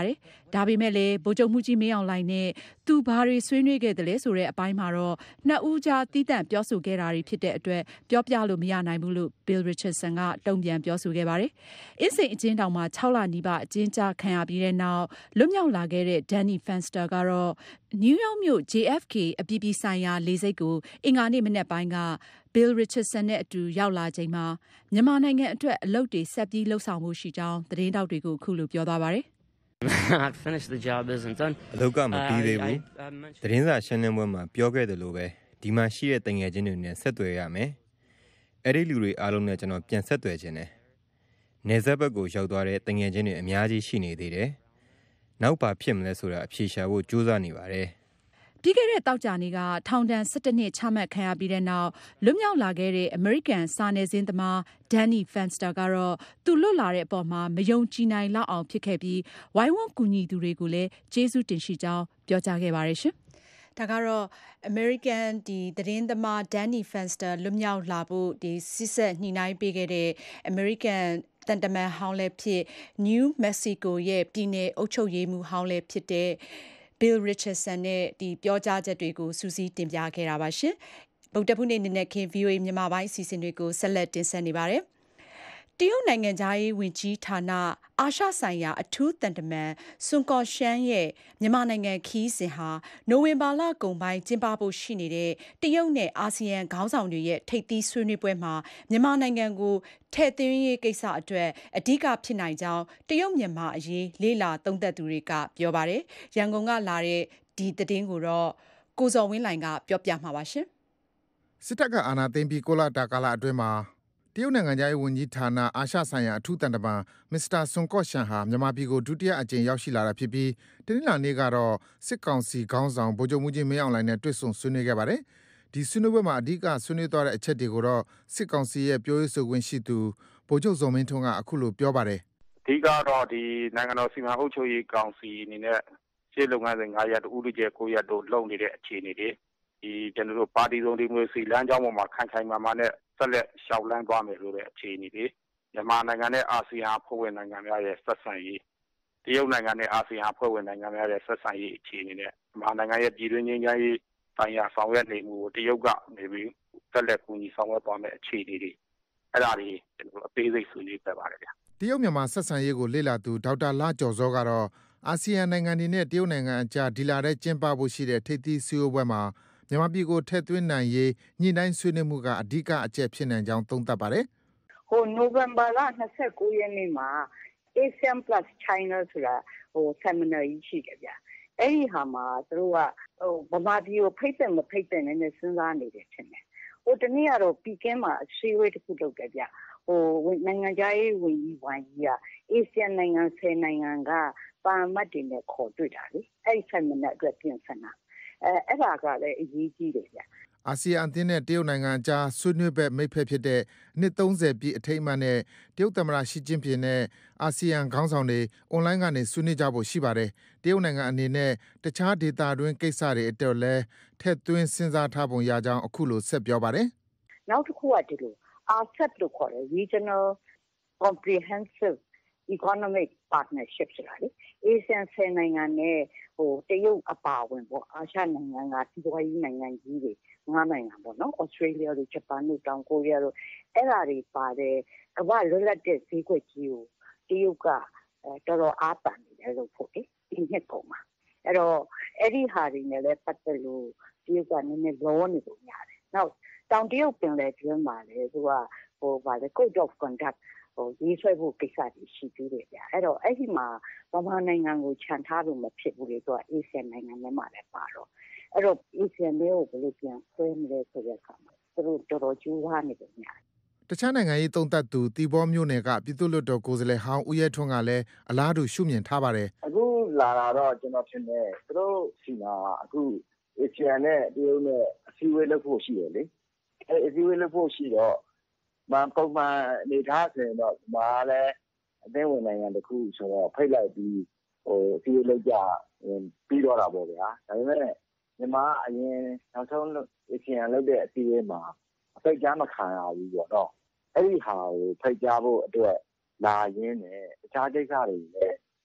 ဒါပေမဲ့လည်းဗိုလ်ချုပ်မှူးကြီးမင်းအောင်လှိုင်နဲ့သူဘာတွေဆွေးနွေးခဲ့တယ်လဲဆိုတဲ့အပိုင်းမှာတော့နှစ်ဦးကြားတီးတန့်ပြောဆိုခဲ့တာတွေဖြစ်တဲ့အတွက်ပြောပြလို့မရနိုင်ဘူးလို့ Bill Richardson ကတုံ့ပြန်ပြောဆိုခဲ့ပါတယ်။အင်းစိန်အကျဉ်းထောင်မှာခြောက်လနီးပါးအကျဉ်းချခံရပြီးတဲ့နောက်လွတ်မြောက်လာခဲ့တဲ့ Danny Fenster ကတော့ New York မြို့ J F K အပြည်ပြည်ဆိုင်ရာလေဆိပ်ကိုအင်္ဂါနေ့မနက်ပိုင်းက Bill Richardson နဲ့အတူရောက်လာချိန်မှာမြန်မာနိုင်ငံအတွက်အလုပ်တွေဆက်ပြီးလှုပ်ဆောင်မှုရှိကြောင်းသတင်းတောက်တွေကိုအခုလိုပြောသွားပါတယ် I've finished the job isn't done အလုပ်ကမပြီးသေးဘူးသတင်းစာရှင်းလင်းပွဲမှာပြောခဲ့တယ်လို့ပဲဒီမှာရှိတဲ့တငယ်ချင်းတွေနဲ့ဆက်သွယ်ရမယ်အဲ့ဒီလူတွေအားလုံးနဲ့ကျွန်တော်ပြန်ဆက်သွယ်ခြင်းတယ်နေဆက်ဘက်ကိုရောက်သွားတဲ့တငယ်ချင်းတွေအများကြီးရှိနေသေးတယ်နောက်ပါဖြစ်မလဲဆိုတာအဖြေရှာဖို့ကြိုးစားနေပါတယ်ပြီးခဲ့တဲ့တောက်ကြနေ့ကထောင်ဒဏ်၁၁နှစ်ချမှတ်ခံရပြီးတဲ့နောက်လွတ်မြောက်လာခဲ့တဲ့ American စာနယ်ဇင်းသမား Danny Fenster ကတော့သူလွတ်လာတဲ့အပေါ်မှာမယုံကြည်နိုင်လောက်အောင်ဖြစ်ခဲ့ပြီးဝိုင်းဝန်းကူညီသူတွေကိုလည်းကျေးဇူးတင်ရှိကြောင်းပြောကြားခဲ့ပါတယ်ရှင်။ဒါကတော့ American ဒီသတင်းသမား Danny Fenster လွတ်မြောက်လာဖို့ဒီစစ်ဆက်ညှိနှိုင်းပေးခဲ့တဲ့ American တန်တမန်ဟောင်းလည်းဖြစ် New Mexico ရဲ့ပြည်နယ်အုပ်ချုပ်ရေးမှူးဟောင်းလည်းဖြစ်တဲ့Bill Richardson နဲ့ဒီပြောကြားချက်တွေကိုစူးစီးတင်ပြခဲ့တာပါရှင်။ဗုဒ္ဓဖူးနေ့နေ့နဲ့ခင် V O A မြန်မာပိုင်းအစီအစဉ်တွေကိုဆက်လက်တင်ဆက်နေပါတယ်။တရုတ်နိုင်ငံသားရေးဝန်ကြီးဌာနအာရှဆိုင်ရာအထူးတန်တမန်စွန်ကော်ရှန်းရဲ့မြန်မာနိုင်ငံခီးစဉ်ဟာနိုဝင်ဘာလကုန်ပိုင်းကျင်းပဖို့ရှိနေတဲ့တရုတ်နဲ့အာဆီယံခေါင်းဆောင်တွေရဲ့ထိပ်သီးဆွေးနွေးပွဲမှာမြန်မာနိုင်ငံကိုထည့်သွင်းရေးကိစ္စအတွက်အဓိကဖြစ်နိုင်ကြောင်းတရုတ်မြန်မာအရေးလေ့လာသုံးသပ်သူတွေကပြောပါတယ်။ရန်ကုန်ကလာတဲ့ဒီသတင်းကိုတော့ကိုဇော်ဝင်းလှိုင်ကပြောပြမှာပါရှင်။စစ်တပ်ကအာဏာသိမ်းပြီးကိုလာတာကာလအတွင်းမှာတရုတ်နိုင်ငံသားရေးဝန်ကြီးဌာနအာရှဆိုင်ရာအထူးတန်တမန်မစ္စတာဆွန်ကော့ရှန်ဟာမြန်မာပြည်ကိုဒုတိယအကြိမ်ရောက်ရှိလာတာဖြစ်ပြီးတနင်္လာနေ့ကတော့စစ်ကောင်စီခေါင်းဆောင်ဗိုလ်ချုပ်မှူးကြီးမင်းအောင်လှိုင်နဲ့တွေ့ဆုံဆွေးနွေးခဲ့ပါတယ်။ဒီဆွေးနွေးပွဲမှာအဓိကဆွေးနွေးသွားတဲ့အချက်တွေကိုတော့စစ်ကောင်စီရဲ့ပြောရေးဆိုခွင့်ရှိသူဗိုလ်ချုပ်ဇော်မင်းထွန်းကအခုလိုပြောပါတယ်။အဓိကတော့ဒီနိုင်ငံတော်စီမံအုပ်ချုပ်ရေးကောင်စီအနေနဲ့ရှေ့လုပ်ငန်းစဉ်၅ရပ်တို့ဥပဒေ၉ရပ်တို့လုပ်နေတဲ့အခြေအနေတွေဒီကျွန်တော်တို့ပါတီစုံဒီမိုကရေစီလမ်းကြောင်းပေါ်မှာခိုင်ခိုင်မာမာနဲ့ဆက်လက်ရှောက်လန်းသွားမယ်လို့တဲ့အခြေအနေတွေမြန်မာနိုင်ငံနဲ့အာဆီယံအဖွဲ့ဝင်နိုင်ငံများရဲ့ဆက်ဆံရေးတရုတ်နိုင်ငံနဲ့အာဆီယံအဖွဲ့ဝင်နိုင်ငံများရဲ့ဆက်ဆံရေးအခြေအနေနဲ့မြန်မာနိုင်ငံရဲ့ပြည်တွင်းငြိမ်းချမ်းရေးဆိုင်ရာဆောင်ရွက်နေမှုကိုတရုတ်ကနေပြီးဆက်လက်ကူညီဆောင်ရွက်သွားမယ်အခြေအနေတွေအဲ့ဒါတွေကျွန်တော်အသေးစိတ်ဆွေးနွေးခဲ့ပါတယ်ဗျာတရုတ်မြန်မာဆက်ဆံရေးကိုလေ့လာသူဒေါက်တာလကျော်စောကတော့အာဆီယံနိုင်ငံတွေနဲ့တရုတ်နိုင်ငံအကြားဒီလာတဲ့ကျင်းပဖို့ရှိတဲ့ထိပ်သီးစည်းဝေးပွဲမှာမြန်မာပြည်ကိုထည့်သွင်းနိုင်ရေးညှိနှိုင်းဆွေးနွေးမှုကအဓိကအကျက်ဖြစ်နိုင်ကြောင်းသုံးသပ်ပါတယ်။ဟိုနိုဝင်ဘာလ၂၉ရက်နေ့မှာ Asian Plus China ဆိုတာဟို seminar ကြီးရှိတယ်ဗျ။အဲ့ဒီဟာမှာသူတို့ကဟိုဗမာပြည်ကိုဖိတ်တယ်မဖိတ်တယ်နဲ့စဉ်းစားနေတယ်ထင်တယ်။ဟိုတနေ့ကတော့ပီကင်းမှာအစည်းအဝေးတစ်ခုလုပ်တယ်ဗျ။ဟိုနိုင်ငံခြားရေးဝန်ကြီးဝိုင်းကြီးက Asian နိုင်ငံ၁၀နိုင်ငံကပါမတ်တွေနဲ့ခေါ်တွေ့တာလေ။အဲ့ဒီ seminar အတွက်ပြင်ဆင်တာ။အဲအဲ့ဒါကလည်းအရေးကြီးတယ်ဗျ။အာဆီယံအသင်းနဲ့တရုတ်နိုင်ငံအကြားဆွေးနွေးဘက်မိတ်ဖက်ဖြစ်တဲ့နှစ်သုံးဆယ်ပြည့်အထိမ်းအမှတ်နဲ့တရုတ်သမ္မတရှီကျင်းပင်နဲ့အာဆီယံခေါင်းဆောင်တွေအွန်လိုင်းကနေဆွေးနွေးကြဖို့ရှိပါတယ်။တရုတ်နိုင်ငံအနေနဲ့တခြားဒေသတွင်းကိစ္စတွေအတွက်လည်းထည့်သွင်းစဉ်းစားထားပုံရကြောင်းအခုလိုဆက်ပြောပါတယ်။နောက်တစ်ခုကဒီလို R C E P လို့ခေါ်တယ် Regional Comprehensive Economic Partnership ဆိုတာလေ။ Asian ၁၀နိုင်ငံနဲ့ဟိုတရုတ်အပါအဝင်ပေါ့အာရှနိုင်ငံကစီးပွားရေးနိုင်ငံကြီးတွေငါးနိုင်ငံပေါ့နော်။ Australia တို့ဂျပန်တို့တောင်ကိုရီးယားတို့အဲ့ဒါတွေပါတယ်ကမ္ဘာလွတ်လပ်တဲ့ဈေးကွက်ကြီးကိုတရုတ်ကအဲတော်တော်အားပန်နေတယ်လို့ဖို့လေဒီနှစ်ကုန်မှာအဲ့တော့အဲ့ဒီဟာတွေနဲ့လည်းပတ်သက်လို့တရုတ်ကနည်းနည်းလောနေပုံရတယ်။နောက်တောင်တရုတ်ပင်လယ်ကျွန်းမှာလည်းသူကဟိုဗာလေ Code of Conductဟိုရေးဆွဲဖို့ကိစ္စတွေရှိသေးတယ်ဗျ။အဲ့တော့အဲ့ဒီမှာဗမာနိုင်ငံကိုခြံထားလို့မဖြစ်ဘူးလေသူက Asian နိုင်ငံထဲမှာလည်းပါတော့အဲ့တော့ Asian တွေကိုဘယ်လိုပြန်ဆွဲမလဲဆိုတဲ့အခါမှာသူတို့တော်တော်ကြိုးစားနေတယ်များ။တခြားနိုင်ငံရေးသုံးသပ်သူတီဘောမျိုးနယ်ကပြည်သူ့လွှတ်တော်ကိုယ်စားလှယ်ဟောင်းဦးရဲထွန်းကလည်းအလားတူရှုမြင်ထားပါတယ်။အခုလာတာတော့ကျွန်တော်ထင်တယ်သူတို့စီမှာအခု Asian နဲ့တရုတ်နဲ့အစည်းအဝေးလုပ်ဖို့ရှိတယ်လေ။အဲအစည်းအဝေးလုပ်ဖို့ရှိတော့မပုံမှန်အနေထားဆိုရင်တော့မာလည်းအသင်းဝင်နိုင်ငံတစ်ခုဆိုတော့ဖိတ်လိုက်ပြီးဟိုအစည်းအဝေးလုပ်ကြပြီးတော့တာပေါ့ဗျာဒါပေမဲ့မြန်မာအရင်နောက်ဆုံးအစီအံလုပ်တဲ့အစည်းအဝေးမှာအဖိတ်ကြားမခံရဘူးပေါ့နော်အဲ့ဒီဟာကိုဖိတ်ကြားဖို့အတွက်လာရင်းနဲ့တခြားကိစ္စတွေလည်း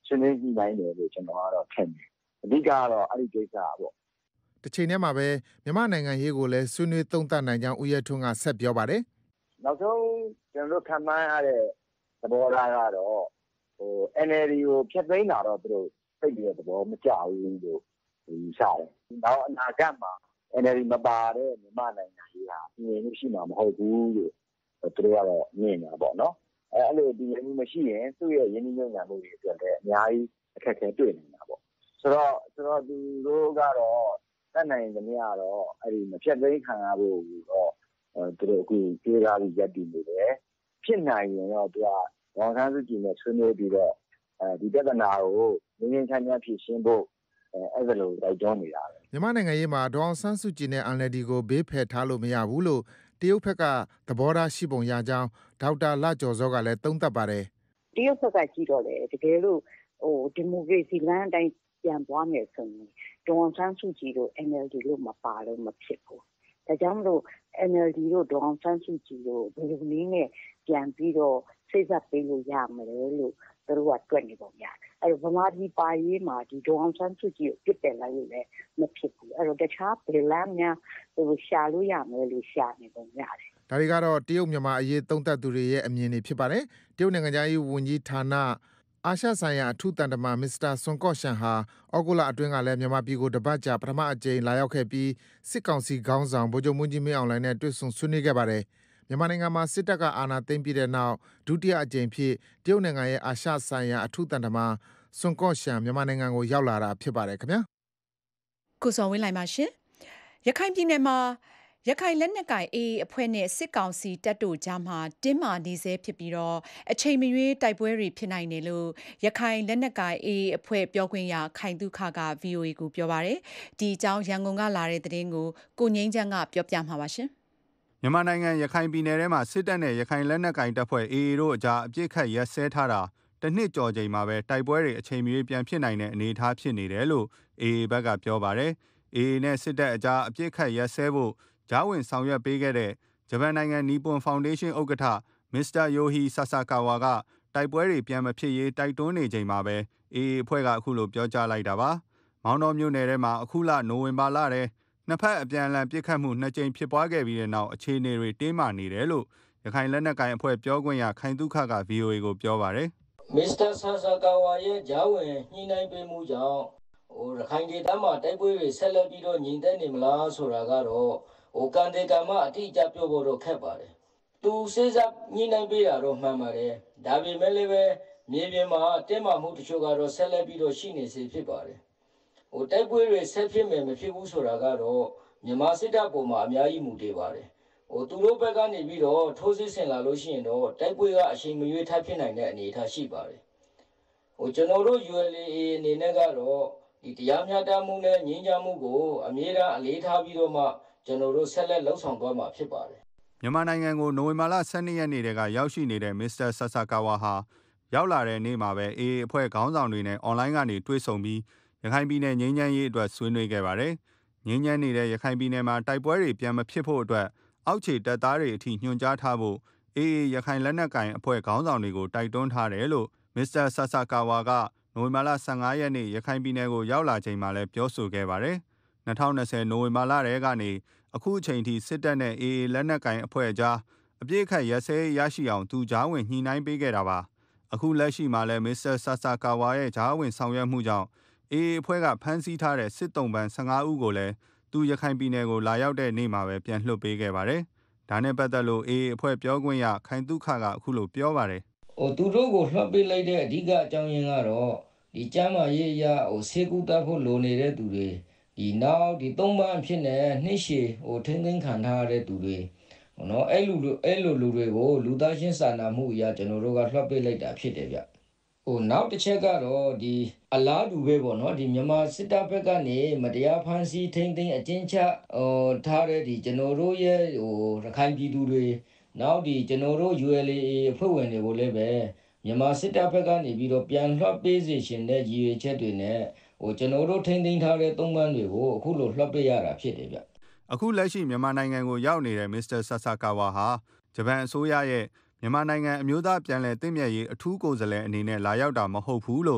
ဆွေးနွေးညှိနှိုင်းတယ်လို့ကျွန်တော်ကတော့ထင်တယ်အဓိကကတော့အဲ့ဒီကိစ္စပေါ့တစ်ချိန်တည်းမှာပဲမြန်မာနိုင်ငံရေးကိုလည်းဆွေးနွေးသုံးသပ်နိုင်ကြောင်းဦးရဲထွန်းကဆက်ပြောပါတယ်နောက်ဆုံးကျွန်တော်တို့ခံမှန်းရတဲ့သဘောထားကတော့ဟို N L D ကိုဖျက်သိမ်းတာတော့သူတို့သိတဲ့သဘောမကျဘူးလို့ယူဆတယ်နောက်အနာဂတ်မှာ N L D မပါတဲ့မြန်မာနိုင်ငံရေးဟာပြည်နေရှိမှာမဟုတ်ဘူးလို့သူတို့ကတော့မြင်နေတာပေါ့နော်အဲအဲ့လိုပြည်နေမရှိရင်သူ့ရဲ့ရင်းနှီးမြှုပ်နှံမှုတွေအတွက်လည်းအများကြီးအခက်အခဲတွေ့နေတာပေါ့ဆိုတော့ဆိုတော့သူတို့ကတော့တတ်နိုင်သမျှတော့အဲ့ဒီမဖြတ်သိမ်းခံရဖို့တော့သူတို့အခုကြေးကားပြီးရပ်တည်နေတယ်ဖြစ်နိုင်ရင်တော့သူကဝန်ခံစုကြည်နဲ့ဆွေးနွေးပြီးတော့အဲဒီပြဿနာကိုငင်းငင်းချမ်းချမ်းဖြေရှင်းဖို့အဲအဲ့လိုတိုက်တွန်းနေတာပဲမြန်မာနိုင်ငံရေးမှာဒေါအောင်ဆန်းစုကြည်နဲ့ N L D ကိုဘေးဖယ်ထားလို့မရဘူးလို့တရုတ်ဘက်ကသဘောထားရှိပုံရကြောင်းဒေါက်တာလကျော်စောကလည်းသုံးသပ်ပါတယ်တရုတ်ဘက်ကကြည့်တော့လေတကယ်လို့ဟိုဒီမိုကရေစီလမ်းအတိုင်းပြန်သွားမယ်ဆိုရင်ဒေါအောင်ဆန်းစုကြည်တို့ N L D လို့မပါလို့မဖြစ်ဘူးဒါကြောင့်မလို့ N L D တို့ဒေါအောင်ဆန်းစုကြည်တို့ဘယ်လိုနည်းနဲ့ပြန်ပြီးတော့စိတ်ဆက်ပေးလို့ရမလဲလို့သူတို့ကတွက်နေပုံရတယ်အဲ့တော့ဗမာပြည်ပါရေးမှာဒီဒေါအောင်ဆန်းစုကြည်ကိုပြစ်တယ်လိုက်လို့လည်းမဖြစ်ဘူးအဲ့တော့တခြားဘယ်လမ်းများဟိုရှာလို့ရမလဲလို့ရှာနေပုံရတယ်ဒါတွေကတော့တရုတ်မြန်မာအရေးသုံးသပ်သူတွေရဲ့အမြင်တွေဖြစ်ပါတယ်တရုတ်နိုင်ငံသားရေးဝန်ကြီးဌာနအာရှဆိုင်ရာအထူးတန်တမန်မစ္စတာဆွန်ကော့ရှန်ဟာဩဂုတ်လအတွင်းကလည်းမြန်မာပြည်ကိုတပတ်ကြာပထမအကြိမ်လာရောက်ခဲ့ပြီးစစ်ကောင်စီခေါင်းဆောင်ဗိုလ်ချုပ်မှူးကြီးမင်းအောင်လှိုင်နဲ့တွေ့ဆုံဆွေးနွေးခဲ့ပါတယ်မြန်မာနိုင်ငံမှာစစ်တပ်ကအာဏာသိမ်းပြီးတဲ့နောက်ဒုတိယအကြိမ်ဖြစ်တရုတ်နိုင်ငံရဲ့အာရှဆိုင်ရာအထူးတန်တမန်ဆွန်ကော့ရှန်မြန်မာနိုင်ငံကိုရောက်လာတာဖြစ်ပါတယ်ခင်ဗျာကိုစောဝင်းလိုက်ပါရှင်ရခိုင်ပြည်နယ်မှာရခိုင်လက်နက်ကိုင် A အဖွဲ့နဲ့စစ်ကောင်စီတပ်တို့ကြားမှာတင်းမာနေဆဲဖြစ်ပြီးတော့အချိန်မရွေးတိုက်ပွဲတွေဖြစ်နိုင်တယ်လို့ရခိုင်လက်နက်ကိုင် A အဖွဲ့ပြောခွင့်ရခိုင်တုခက ဗွီအိုအေ ကိုပြောပါတယ်ဒီအကြောင်းရန်ကုန်ကလာတဲ့သတင်းကိုကိုငိမ့်ချမ်းကပြောပြမှာပါရှင်မြန်မာနိုင်ငံရခိုင်ပြည်နယ်ထဲမှာစစ်တပ်နဲ့ရခိုင်လက်နက်ကိုင်တပ်ဖွဲ့ A တို့အကြားအပြစ်ခတ်ရက်စဲထားတာတစ်နှစ်ကျော်ချိန်မှာပဲတိုက်ပွဲတွေအချိန်မရွေးပြန်ဖြစ်နိုင်တဲ့အနေအထားဖြစ်နေတယ်လို့ A ဘက်ကပြောပါတယ် A နဲ့စစ်တပ်အကြားအပြစ်ခတ်ရက်စဲဖို့ဂျာဝင်ဆောင်ရွက်ပေးခဲ့တဲ့ဂျပန်နိုင်ငံနီပွန်ဖောင်ဒေးရှင်းဥက္ကဋ္ဌမစ္စတာယိုဟီဆာဆာကာဝါကတိုက်ပွဲတွေပြန်မဖြစ်ရေးတိုက်တွန်းနေချိန်မှာပဲ A အဖွဲ့ကအခုလိုပြောကြားလိုက်တာပါမောင်တော်မြို့နယ်ထဲမှာအခုလနိုဝင်ဘာလထဲနှစ်ဖက်အပြန်အလှန်ပစ်ခတ်မှုနှစ်ကြိမ်ဖြစ်ပွားခဲ့ပြီးတဲ့နောက်အခြေအနေတွေတင်းမာနေတယ်လို့ရခိုင်လက်နက်ကိုင်အဖွဲ့ပြောခွင့်ရခိုင်တုခက ဗွီအိုအေ ကိုပြောပါတယ်မစ္စတာဆာဆာကာဝါရဲ့ဂျာဝင်ညှိနှိုင်းပေးမှုကြောင့်ဟိုရခိုင်ဒေသမှာတိုက်ပွဲတွေဆက်လက်ပြီးတော့ညီတဲ့နေမလားဆိုတာကတော့ဟိုကန်တေကမအတိအကျပြောဖို့တော့ခက်ပါတယ်သူစိစပ်ညှိနှိုင်းပေးတာတော့မှန်ပါတယ်ဒါပေမဲ့လည်းပဲမြေပြင်မှာတင်းမာမှုတချို့ကတော့ဆက်လက်ပြီးတော့ရှိနေစေဖြစ်ပါတယ်ဟိုတိုက်ပွဲတွေဆက်ဖြစ်မယ်မဖြစ်ဘူးဆိုတာကတော့မြန်မာစစ်တပ်ပေါ်မှာအများကြီးမူတည်ပါတယ်ဟိုသူတို့ဘက်ကနေပြီးတော့ထိုးစစ်ဆင်လာလို့ရှိရင်တော့တိုက်ပွဲကအချိန်မရွေးထပ်ဖြစ်နိုင်တဲ့အနေအထားရှိပါတယ်ဟိုကျွန်တော်တို့ U L A အနေနဲ့ကတော့ဒီတရားမျှတမှုနဲ့ငြိမ်းချမ်းမှုကိုအမြဲတမ်းအလေးထားပြီးတော့မှကျွန်တော်တို့ဆက်လက်လှုပ်ဆောင်သွားမှာဖြစ်ပါတယ်မြန်မာနိုင်ငံကိုနိုဝင်ဘာလဆယ်နှစ်ရက်နေ့တည်းကရောက်ရှိနေတဲ့မစ္စတာဆာဆာကာဝါဟာရောက်လာတဲ့နေ့မှာပဲ A အဖွဲ့ခေါင်းဆောင်တွေနဲ့အွန်လိုင်းကနေတွေ့ဆုံပြီးရခိုင်ပြည်နယ်ငြိမ်းချမ်းရေးအတွက်ဆွေးနွေးခဲ့ပါတယ်ငြိမ်းချမ်းနေတဲ့ရခိုင်ပြည်နယ်မှာတိုက်ပွဲတွေပြန်မဖြစ်ဖို့အတွက်အောက်ခြေတပ်သားတွေအထိညွှန်ကြားထားဖို့ A ရခိုင်လက်နက်ကိုင်အဖွဲ့ခေါင်းဆောင်တွေကိုတိုက်တွန်းထားတယ်လို့မစ္စတာဆာဆာကာဝါကနိုဝင်ဘာလဆယ်ငါရက်နေ့ရခိုင်ပြည်နယ်ကိုရောက်လာချိန်မှာလည်းပြောဆိုခဲ့ပါတယ်၂၀၂၀နိုဝင်ဘာလထဲကနေအခုအချိန်ထိစစ်တပ်နဲ့ A လက်နက်ကိုင်အဖွဲ့အကြားအပြစ်ခတ်ရစဲရရှိအောင်သူကြားဝင်ညှိနှိုင်းပေးခဲ့တာပါအခုလက်ရှိမှာလည်းမစ္စတာဆာဆာကာဝါရဲ့ကြားဝင်ဆောင်ရွက်မှုကြောင့် A အဖွဲ့ကဖမ်းဆီးထားတဲ့စစ်တုံးပန်းဆယ်ငါဦးကိုလည်းသူရခိုင်ပြည်နယ်ကိုလာရောက်တဲ့နေ့မှာပဲပြန်လွှတ်ပေးခဲ့ပါတယ်ဒါနဲ့ပတ်သက်လို့ A အဖွဲ့ပြောခွင့်ရခိုင်တုခကအခုလိုပြောပါတယ်ဟိုသူတို့ကိုလွှတ်ပေးလိုက်တဲ့အဓိကအကြောင်းရင်းကတော့ဒီကျမ်းမာရေးအရဟိုဆေးကုသဖို့လိုနေတဲ့သူတွေဒီနောက်ဒီသုံးပန်းဖြစ်နေနှစ်ရှည်ဟိုထင်းထင်းခံထားရတဲ့သူတွေဟိုနော်အဲ့လူအဲ့လိုလူတွေကိုလူသားချင်းစာနာမှုအရာကျွန်တော်တို့ကလွှတ်ပေးလိုက်တာဖြစ်တယ်ဗျဟိုနောက်တစ်ချက်ကတော့ဒီအလားတူပဲပေါ့နော်ဒီမြန်မာစစ်တပ်ဘက်ကနေမတရားဖမ်းဆီးထိန်းသိမ်းအကျဉ်းချဟိုထားတဲ့ဒီကျွန်တော်တို့ရဲ့ဟိုရခိုင်ပြည်သူတွေနောက်ဒီကျွန်တော်တို့ U L A အဖွဲ့ဝင်တွေကိုလည်းပဲမြန်မာစစ်တပ်ဘက်ကနေပြီးတော့ပြန်လွှတ်ပေးစေရှင်တဲ့ရည်ရွယ်ချက်တွေနဲ့ဟိုကျွန်တော်တို့ထိန်းသိမ်းထားတဲ့သုံးပန်းတွေကိုအခုလိုလွှတ်ပေးရတာဖြစ်တယ်ဗျအခုလက်ရှိမြန်မာနိုင်ငံကိုရောက်နေတဲ့မစ္စတာဆာဆာကာဝါဟာဂျပန်အစိုးရရဲ့မြန်မာနိုင်ငံအမျိုးသားပြန်လည်တည်မြဲရေးအထူးကိုယ်စားလှယ်အနေနဲ့လာရောက်တာမဟုတ်ဘူးလို့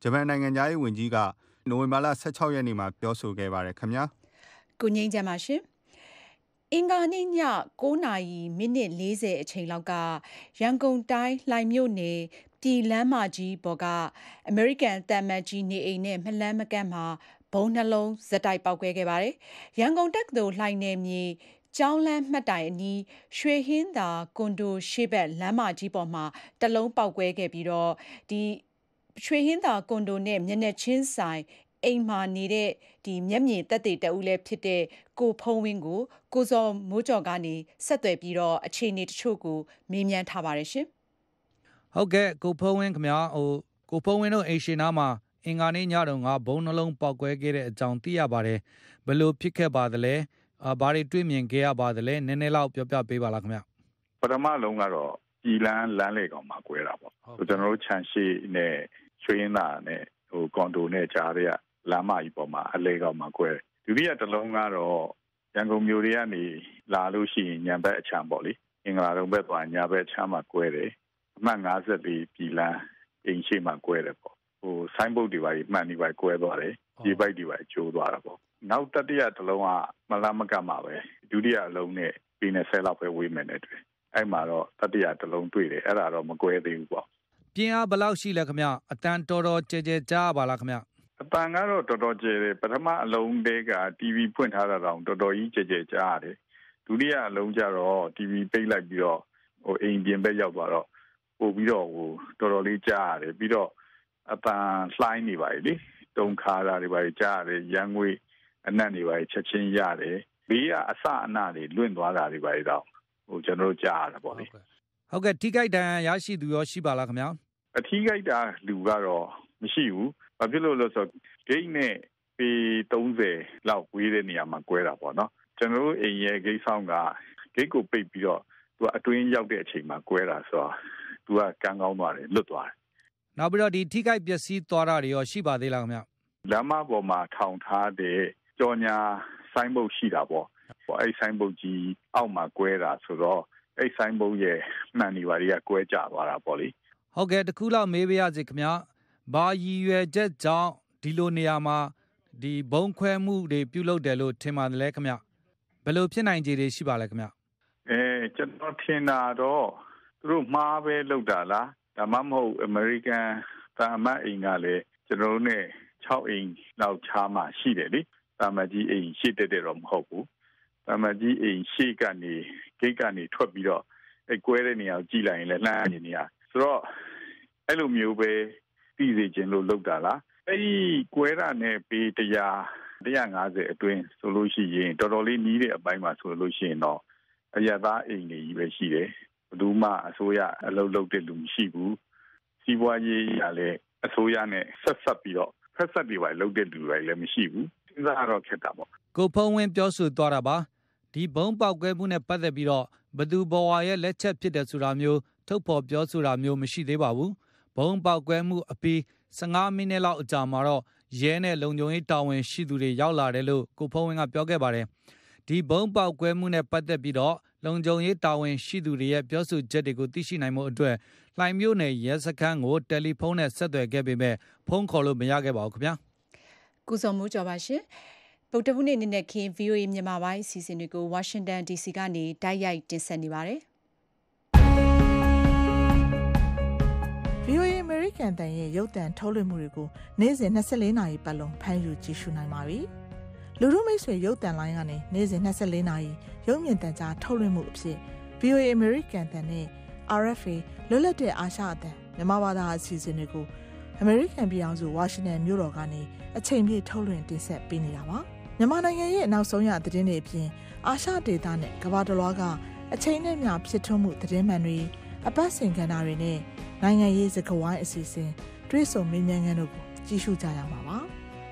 ဂျပန်နိုင်ငံသားရေးဝန်ကြီးကနိုဝင်ဘာလဆယ့်ခြောက်ရက်နေ့မှာပြောဆိုခဲ့ပါတယ်ခင်ဗျာကိုငိမ့်ကြပါရှင်အင်္ဂါနေ့ည၉နာရီမိနစ်၄၀အချိန်လောက်ကရန်ကုန်တိုင်းလှိုင်မြို့နယ်ပြည်လမ်းမကြီးပေါ်ကအမေရိကန်တမ်မတ်ကြီးနေအိမ်နဲ့မလှမ်းမကန့်မှာဘုံနှလုံးဇက်တိုက်ပောက်ကွဲခဲ့ပါတယ်။ရန်ကုန်တက္ကသိုလ်လှိုင်နယ်မြေကျောင်းလမ်းမှတ်တိုင်အနီးရွှေဟင်းသာကွန်ဒိုရှေ့ဘက်လမ်းမကြီးပေါ်မှာတလုံးပောက်ကွဲခဲ့ပြီးတော့ဒီရွှေဟင်းသာကွန်ဒိုနဲ့မျက်နှာချင်းဆိုင်အိမ်မှာနေတဲ့ဒီမျက်မြင်သက်သေတအုပ်လည်းဖြစ်တဲ့ကိုဖုံးဝင်းကိုကိုစောမိုးကျော်ကနေဆက်သွယ်ပြီးတော့အခြေအနေတချို့ကိုမေးမြန်းထားပါတယ်ရှင်။ဟုတ်ကဲ့ကိုဖုံးဝင်းခင်ဗျာဟိုကိုဖုံးဝင်းတို့အိမ်ရှင်နာမှာအင်္ဂါနေ့ညတုန်းကဘုံနှလုံးပောက်ကွဲခဲ့တဲ့အကြောင်းသိရပါတယ်။ဘယ်လိုဖြစ်ခဲ့ပါသလဲ။အာဘာတွေတွေ့မြင်ခဲ့ရပါသလဲနည်းနည်းလောက်ပြောပြပေးပါလားခင်ဗျ။ပထမလုံးကတော့ပြည်လန်းလမ်းလေကောင်မှာကွဲတာပေါ့။ကျွန်တော်တို့ခြံရှိနဲ့ရွှေရင်းသာနဲ့ဟိုကွန်ဒိုနဲ့ကြားတဲ့လမ်းမကြီးပေါ်မှာအလဲကောင်မှာကွဲတယ်။ဒုတိယတစ်လုံးကတော့ရန်ကုန်မြို့တွေကနေလာလို့ရှိရင်ညံဘက်အချမ်းပေါ့လေ။အင်္ဂလာတုံးဘက်သွားညဘက်အချမ်းမှာကွဲတယ်။အမှတ်၅၄ပြည်လန်းအိမ်ရှိမှာကွဲတယ်ပေါ့။ဟိုဆိုင်းဘုတ်တွေပါမှန်နေပါကွဲသွားတယ်။ဒီဘိုက်တွေပါကျိုးသွားတာပေါ့။နောက်တတိယတစ်လုံးကမလားမကတ်မှာပဲဒုတိယအလုံးနဲ့ပြီးနေဆယ်လောက်ပဲဝေးမယ်နဲ့တွေ့အဲ့မှာတော့တတိယတစ်လုံးတွေ့တယ်အဲ့ဒါတော့မကွဲသေးဘူးပေါ့ပြင်းအားဘယ်လောက်ရှိလဲခင်ဗျအတန်တော်တော်ကြဲကြဲကြားပါလားခင်ဗျအတန်ကတော့တော်တော်ကြဲတယ်ပထမအလုံးတည်းက တီဗီ ဖွင့်ထားတာတော့တော်တော်ကြီးကြဲကြဲကြားတယ်ဒုတိယအလုံးကျတော့ တီဗီ ပိတ်လိုက်ပြီးတော့ဟိုအိမ်ပြင်ဘက်ရောက်သွားတော့ပို့ပြီးတော့ဟိုတော်တော်လေးကြားရတယ်ပြီးတော့အတန်လှိုင်းနေပါလေတုံခါတာတွေပါကြားရတယ်ရန်ငွေအနက်တွေပါချက်ချင်းရတယ်ဘေးကအစအနတွေလွင့်သွားတာတွေပါတော့ဟိုကျွန်တော်တို့ကြားရတာပေါ့လေဟုတ်ကဲ့ထိခိုက်ဒဏ်ရာရရှိသူရောရှိပါလားခင်ဗျာအထိခိုက်တာလူကတော့မရှိဘူးဘာဖြစ်လို့လဲဆိုတော့ဂိတ်နဲ့ပေသုံးဆယ်လောက်ဝေးတဲ့နေရာမှာကွဲတာပေါ့နော်ကျွန်တော်တို့အိမ်ရဲ့ဂိတ်ဆောင်ကဂိတ်ကိုပိတ်ပြီးတော့သူအတွင်းရောက်တဲ့အချိန်မှာကွဲတာဆိုတော့သူကကန်းကောင်းသွားတယ်လွတ်သွားတယ်နောက်ပြီးတော့ဒီထိခိုက်ပျက်စီးသွားတာတွေရောရှိပါသေးလားခင်ဗျလမ်းမပေါ်မှာထောင်ထားတဲ့ကြော်ညာဆိုင်းဘုတ်ရှိတာပေါ့အဲ့ဆိုင်းဘုတ်ကြီးအောက်မှာကွဲတာဆိုတော့အဲ့ဆိုင်းဘုတ်ရဲ့မှန်နေပါတွေကကွဲကြသွားတာပေါ့လေဟုတ်ကဲ့တခုလောက်မေးပါရစေခင်ဗျာဘာရည်ရွယ်ချက်ကြောင့်ဒီလိုနေရာမှာဒီဘုံခွဲမှုတွေပြုလုပ်တယ်လို့ထင်ပါတယ်လေခင်ဗျဘယ်လိုဖြစ်နိုင်ခြေတွေရှိပါလဲခင်ဗျအဲကျွန်တော်ထင်တာတော့သူတို့မှားပဲလုပ်တာလားဒါမှမဟုတ်အမေရိကန်တာမတ်အိမ်ကလည်းကျွန်တော်တို့ ਨੇ ၆အိမ်လောက်ချားမှရှိတယ်လေတာမတ်ကြီးအိမ်ရှိတဲ့တဲ့တော့မဟုတ်ဘူးတာမတ်ကြီးအိမ်ရှိကနေဂိတ်ကနေထွက်ပြီးတော့အဲကွဲတဲ့နေရာကိုကြည့်လိုက်ရင်လည်းလှမ်းနေနေရဆိုတော့အဲ့လိုမျိုးပဲပြည်စီခြင်းလို့လုပ်တာလားအဲ့ဒီကွဲတာနဲ့ပေတရာ၁၅၀အတွင်းဆိုလို့ရှိရင်တော်တော်လေးနီးတဲ့အပိုင်းမှာဆိုလို့ရှိရင်တော့အရသာအိမ်တွေကြီးပဲရှိတယ်ဘယ်သူမှအစိုးရအလုပ်လုပ်တဲ့လူမရှိဘူးစီးပွားရေးရလည်းအစိုးရနဲ့ဆက်ဆက်ပြီးတော့ဖက်ဆက်ပြီးပါလုပ်တဲ့လူတွေလည်းမရှိဘူးစဉ်းစားတော့ခက်တာပေါ့ကိုဖုံးဝင်းပြောဆိုသွားတာပါဒီဘုံပေါက်ကွဲမှုနဲ့ပတ်သက်ပြီးတော့ဘသူဘဝရဲ့လက်ချက်ဖြစ်တယ်ဆိုတာမျိုးထုတ်ဖော်ပြောဆိုတာမျိုးမရှိသေးပါဘူးဘုံပေါက်ကွဲမှုအပြီး၁၅မိနစ်လောက်အကြာမှာတော့ရဲနဲ့လုံခြုံရေးတာဝန်ရှိသူတွေရောက်လာတယ်လို့ကိုဖုံးဝင်းကပြောခဲ့ပါတယ်ဒီဘုံပေါက်ကွဲမှုနဲ့ပတ်သက်ပြီးတော့လုံခြုံရေးတာဝန်ရှိသူတွေရဲ့ပြောဆိုချက်တွေကိုသိရှိနိုင်မှုအတွက်လှိုင်မြို့နယ်ရဲစခန်းကိုတယ်လီဖုန်းနဲ့ဆက်သွယ်ခဲ့ပေမဲ့ဖုန်းခေါ်လို့မရခဲ့ပါဘူးခင်ဗျာကုစုံမိုးကျော်ပါရှင်ဗုဒ္ဓဘုနေ့နေ့နဲ့ခင် ဗီအိုအေ မြန်မာပိုင်းအစီအစဉ်တွေကိုဝါရှင်တန် ဒီစီ ကနေတိုက်ရိုက်တင်ဆက်နေပါတယ်။ဗီအိုအေ American တန်ရဲ့ရုပ်သံထုတ်လွှင့်မှုတွေကိုနေ့စဉ်၂၄နာရီပတ်လုံးဖမ်းယူကြည့်ရှုနိုင်ပါပြီ။လူထုမိတ်ဆွေရုပ်သံလိုင်းကနေနေ့စဉ်၂၄နာရီရုပ်မြင်သံကြားထုတ်လွှင့်မှုအဖြစ် ဗီအိုအေ American တန်နဲ့ အာရ်အက်ဖ်အေ လွတ်လပ်တဲ့အာရှအသံမြန်မာဘာသာအစီအစဉ်တွေကို American ပြည်အောင်စုဝါရှင်တန်မြို့တော်ကနေအချိန်ပြည့်ထုတ်လွှင့်တင်ဆက်ပေးနေတာပါ။မြန်မာနိုင်ငံရဲ့နောက်ဆုံးရသတင်းတွေအပြင်အာရှဒေသနဲ့ကမ္ဘာတစ်လွှားကအချိန်နဲ့မျှဖြစ်ထွန်းမှုသတင်းမှန်တွေအပတ်စဉ်ကဏ္ဍတွေနဲ့နိုင်ငံရေးစကားဝိုင်းအစီအစဉ်တွေးဆုံမေးမြန်းခန်းတို့ကိုကြည့်ရှုကြရမှာပါ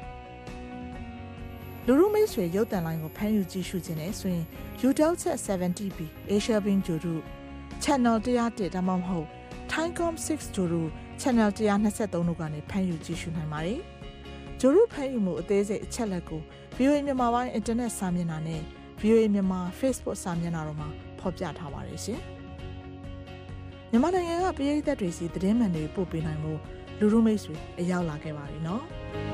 လူလူမိတ်ဆွေရုပ်သံလိုင်းကိုဖမ်းယူကြည့်ရှုခြင်းနဲ့ဆိုရင် YouTube seventy p Asia Bin Jodu Channel one oh oneဒါမှမဟုတ် Timecom six Jodu Channel one twenty-threeတို့ကနေဖမ်းယူကြည့်ရှုနိုင်ပါတယ်ဂျိုရုဖမ်းယူမှုအသေးစိတ်အချက်လက်ကို ဗီအိုအေ မြန်မာပိုင်းအင်တာနက်စာမျက်နှာနဲ့ ဗီအိုအေ မြန်မာ Facebook စာမျက်နှာတို့မှာဖော်ပြထားပါတယ်ရှင်မြန်မာနိုင်ငံကပြည်သက်တွေစီသတင်းမှန်တွေပို့ပေးနိုင်မှုလူလူမိတ်ဆွေအရောက်လာခဲ့ပါပြီနော်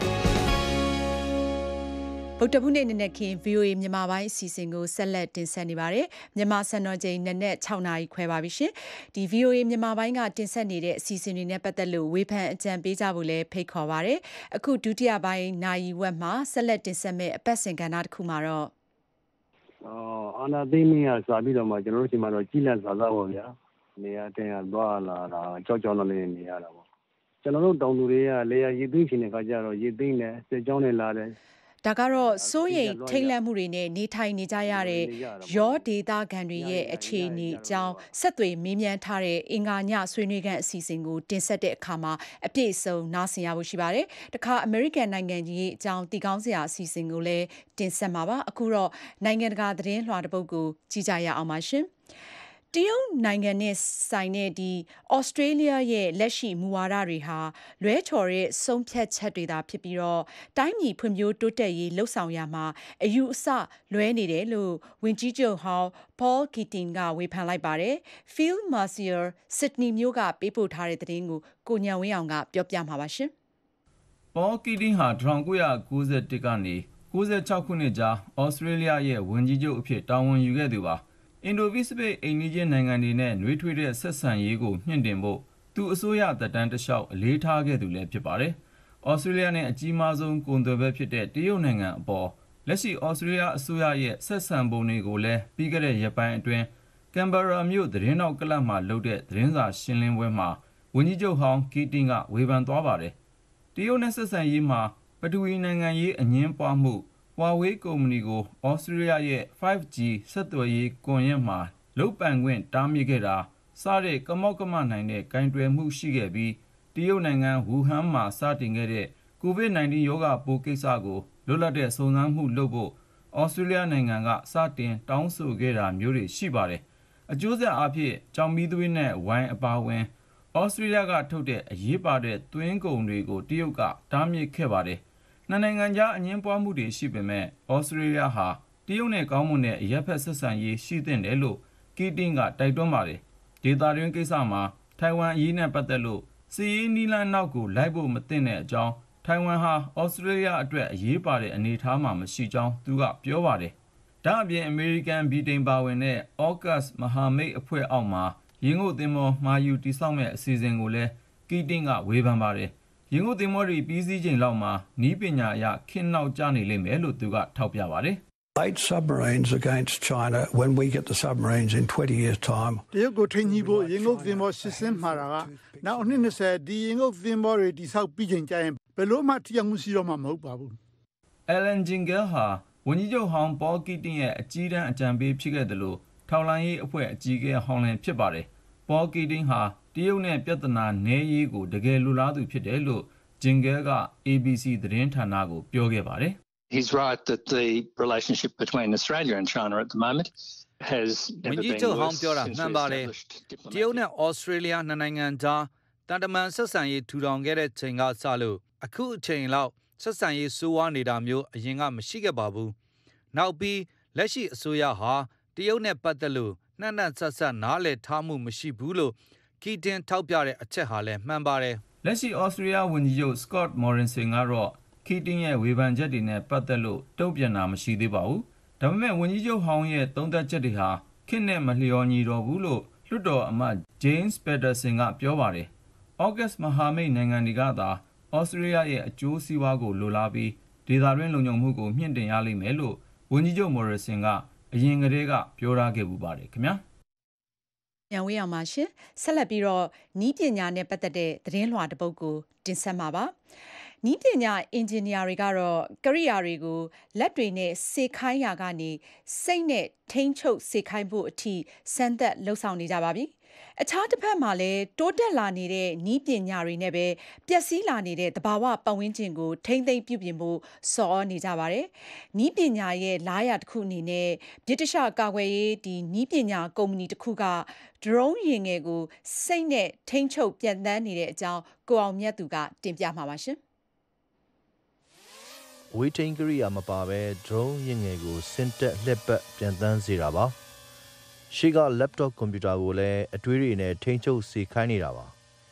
ဗုဒ္ဓဘုနေ့နေ့နဲ့ခင် ဗီအိုအေ မြန်မာပိုင်းအစီအစဉ်ကိုဆက်လက်တင်ဆက်နေပါတယ်မြန်မာစံတော်ချိန်နေ့နဲ့၆နာရီခွဲပါပြီရှင်ဒီ ဗီအိုအေ မြန်မာပိုင်းကတင်ဆက်နေတဲ့အစီအစဉ်တွေနဲ့ပတ်သက်လို့ဝေဖန်အကြံပေးကြဖို့လည်းဖိတ်ခေါ်ပါရစေအခုဒုတိယပိုင်းနိုင်ဝက်မှာဆက်လက်တင်ဆက်မဲ့အပတ်စဉ်ကဏ္ဍတစ်ခုမှာတော့အော်အာနာသိမင်းကစာပြီးတော့မှကျွန်တော်တို့ချိန်မှာတော့ကြီးလန့်စာစားပေါ့ဗျာနေရာတင်ရသွားလာတာကြောက်ကြောက်တော့လည်းနေရတာပေါ့ကျွန်တော်တို့တောင်သူတွေကလေယာဉ်ရည်သိမ်းရှင်တဲ့ခါကျတော့ရည်သိမ်းတယ်စစ်ကြောင်းနဲ့လာတယ်ဒါကတော့စိုးရိမ်ထိတ်လန့်မှုတွေနဲ့နေထိုင်နေကြရတဲ့ရောဒေတာခံတွေရဲ့အခြေအနေအကြောင်းဆက်သွယ်မေးမြန်းထားတဲ့အင်္ဂါညဆွေးနွေးခန်းအစီအစဉ်ကိုတင်ဆက်တဲ့အခါမှာအပြည့်အစုံနားဆင်ရဖို့ရှိပါတယ်။တခါအမေရိကန်နိုင်ငံကြီးအကြောင်းတည်ကောင်းစရာအစီအစဉ်ကိုလည်းတင်ဆက်မှာပါ။အခုတော့နိုင်ငံတကာသတင်းလွှာတစ်ပုဒ်ကိုကြည့်ကြရအောင်ပါရှင်။တရုတ်နိုင်ငံနဲ့ဆိုင်တဲ့ဒီဩစတြေးလျရဲ့လက်ရှိမူဝါဒတွေဟာလွဲချော်တဲ့ဆုံးဖြတ်ချက်တွေသာဖြစ်ပြီးတော့တိုင်းပြည်ဖွံ့ဖြိုးတိုးတက်ရေးလှုပ်ဆောင်ရမှာအယူအဆလွဲနေတယ်လို့ဝန်ကြီးချုပ်ဟောင်း Paul Keating ကဝေဖန်လိုက်ပါတယ်။ Phil Mercer Sydney မြို့ကပေးပို့ထားတဲ့သတင်းကိုကိုညံဝင်းအောင်ကပြောပြမှာပါရှင်။ Paul Keating ဟာ၁၉၉၁ကနေ၉၆ခုနှစ်ကြားဩစတြေးလျရဲ့ဝန်ကြီးချုပ်အဖြစ်တာဝန်ယူခဲ့သူပါအင်ဒို-ပစိဖိတ်အိမ်နီးချင်းနိုင်ငံတွေနဲ့နှွေးထွေးတဲ့ဆက်ဆံရေးကိုမြှင့်တင်ဖို့သူအစိုးရသက်တမ်းတစ်လျှောက်အလေးထားခဲ့သူလည်းဖြစ်ပါတယ်။ဩစတြေးလျနဲ့အကြီးမားဆုံးကုန်သွယ်ဘက်ဖြစ်တဲ့တရုတ်နိုင်ငံအပေါ်လက်ရှိဩစတြေးလျအစိုးရရဲ့ဆက်ဆံပုံတွေကိုလည်းပြီးခဲ့တဲ့ရက်ပိုင်းအတွင်းကင်ဘာရာမြို့သတင်းတောက်ကလပ်မှာလုပ်တဲ့သတင်းစာရှင်းလင်းပွဲမှာဝန်ကြီးချုပ်ဟောင်းကီတင်ကဝေဖန်သွားပါတယ်။တရုတ်နဲ့ဆက်ဆံရေးမှာပထဝီနိုင်ငံရေးအငင်းပွားမှုHuawei ကုမ္ပဏီကိုဩစတြေးလျရဲ့ five G ဆက်သွယ်ရေးကွန်ရက်မှာလုပ်ပိုင်ခွင့်တားမြစ်ခဲ့တာစတဲ့ကမောက်ကမနိုင်တဲ့ကင်တွယ်မှုရှိခဲ့ပြီးတရုတ်နိုင်ငံဝူဟန်မှာစတင်ခဲ့တဲ့ ကိုဗစ်၁၉ ရောဂါပိုးကိစ္စကိုလွတ်လပ်တဲ့စုံစမ်းမှုလုပ်ဖို့ဩစတြေးလျနိုင်ငံကစတင်တောင်းဆိုခဲ့တာမျိုးတွေရှိပါတယ်။အကျိုးဆက်အဖြစ်ကြောင်မီးသွေးနဲ့ဝိုင်းအပါဝင်ဩစတြေးလျကထုတ်တဲ့အရေးပါတဲ့သွင်းကုန်တွေကိုတရုတ်ကတားမြစ်ခဲ့ပါတယ်။နှစ်နိုင်ငံကြားအငင်းပွားမှုတွေရှိပေမဲ့ဩစတြေးလျဟာတရုတ်နဲ့ကောင်းမွန်တဲ့အရက်ဖက်ဆက်ဆံရေးရှိသင့်တယ်လို့ကီတင်ကတိုက်တွန်းပါတယ်။ဒေသတွင်းကိစ္စမှာထိုင်ဝမ်အရေးနဲ့ပတ်သက်လို့စီးရီးနီလန်းနောက်ကိုလိုက်ဖို့မသင့်တဲ့အကြောင်းထိုင်ဝမ်ဟာဩစတြေးလျအတွက်အရေးပါတဲ့အနေအထားမှာမရှိကြောင်းသူကပြောပါတယ်။ဒါ့အပြင်အမေရိကန်ဗြိတိန်ပါဝင်တဲ့ AUKUS မဟာမိတ်အဖွဲ့အောက်မှာရေငုပ်သင်္ဘောမှာယူတိစောက်မဲ့အစီအစဉ်ကိုလည်းကီတင်ကဝေဖန်ပါတယ်။ရေငုပ်သင်္ဘောတွေပြီးစီးချိန်လောက်မှာနီးပညာအရခေတ်နောက်ကျနေလိမ့်မယ်လို့သူကထောက်ပြပါတယ်။ Eight submarines against China when we get the submarines in twenty years time. တရုတ်ကိုထိန်းညှိဖို့ရေငုပ်သင်္ဘောစစ်စင်မှာတာကနောက်အနှစ်၂၀ဒီရေငုပ်သင်္ဘောတွေတိစောက်ပြီးချိန်ကျရင်ဘယ်လို့မှထိရောက်မှုရှိတော့မှာမဟုတ်ပါဘူး။ Alan Jingle ဟာဝန်ကြီးချုပ်ဟောင်း Paul Keating ရဲ့အကြီးတန်းအကြံပေးဖြစ်ခဲ့တယ်လို့ထောက်လှမ်းရေးအဖွဲ့အကြီးအကဲဟောင်းလည်းဖြစ်ပါတယ်။ Paul Keating ဟာတရုတ်နဲ့ပြဿနာနည်းရေးကိုတကယ်လိုလားသူဖြစ်တယ်လို့ Jingle က A B C သတင်းဌာနကိုပြောခဲ့ပါတယ်။ He's right that the relationship between Australia and China at the moment has never been worse since we established diplomatic. တရုတ်နဲ့ဩစတြေးလျနှစ်နိုင်ငံကြားတန်တမန်ဆက်ဆံရေးထူထောင်ခဲ့တဲ့ချိန်ကစလို့အခုအချိန်လောက်ဆက်ဆံရေးဆိုးဝါးနေတာမျိုးအရင်ကမရှိခဲ့ပါဘူး။နောက်ပြီးလက်ရှိအစိုးရဟာတရုတ်နဲ့ပတ်သက်လို့နှံ့နှံ့ဆက်ဆက်နားလည်ထားမှုမရှိဘူးလို့ကီတင်ထောက်ပြတဲ့အချက်ဟာလည်းမှန်ပါတယ်။လက်ရှိဩစတြေးလျဝန်ကြီးချုပ် Scott Morrison ကတော့ကီတင်ရဲ့ဝေဖန်ချက်တွေနဲ့ပတ်သက်လို့တုံ့ပြန်တာမရှိသေးပါဘူး။ဒါပေမဲ့ဝန်ကြီးချုပ်ဟောင်းရဲ့သုံးသပ်ချက်တွေဟာခေတ်နဲ့မလျော်ညီတော့ဘူးလို့လွှတ်တော်အမတ် James Paterson ကပြောပါတယ်။ AUKUS မဟာမိတ်နိုင်ငံတွေကသာဩစတြေးလျရဲ့အကျိုးစီးပွားကိုလိုလားပြီးဒေသတွင်းလုံခြုံမှုကိုမြှင့်တင်ရလိမ့်မယ်လို့ဝန်ကြီးချုပ် Morrison ကအရင်ကတည်းကပြောထားခဲ့ပူပါတယ်ခင်ဗျာ။ညံဝေးအောင်ပါရှင်ဆက်လက်ပြီးတော့နီးပညာနဲ့ပတ်သက်တဲ့သတင်းလွှာတစ်ပုဒ်ကိုတင်ဆက်မှာပါ။နီးပညာအင်ဂျင်နီယာတွေကတော့ကရိယာတွေကိုလက်တွေနဲ့စေခိုင်းရာကနေစိတ်နဲ့ထိန်းချုပ်စေခိုင်းဖို့အထိစမ်းသပ်လှုပ်ဆောင်နေကြပါပြီ။အခြားတစ်ဖက်မှာလည်းတိုးတက်လာနေတဲ့နီးပညာတွေနဲ့ပဲပျက်စီးလာနေတဲ့သဘာဝပတ်ဝန်းကျင်ကိုထိမ့်သိမ်းပြုပြင်ဖို့စော်နေကြပါတယ်။နီးပညာရဲ့လားရတစ်ခုအနေနဲ့ဗြိတိရှကာကွယ်ရေးဒီနီးပညာကုမ္ပဏီတစ်ခုက drone ယာဉ်ငယ်ကိုစိတ်နဲ့ထိန်းချုပ်ပြန်တန်းနေတဲ့အကြောင်းကိုအောင်မြတ်သူကတင်ပြမှာပါရှင်။ဝေးထိန်ကရိယာမပါဘဲ drone ယာဉ်ငယ်ကိုစင်တက်လှက်ပတ်ပြန်တန်းစေတာပါရှေ့က laptop ကွန်ပျူတာကိုလည်းအတွေးတွေနဲ့ထိန်းချုပ်စေခိုင်းနေတာပါ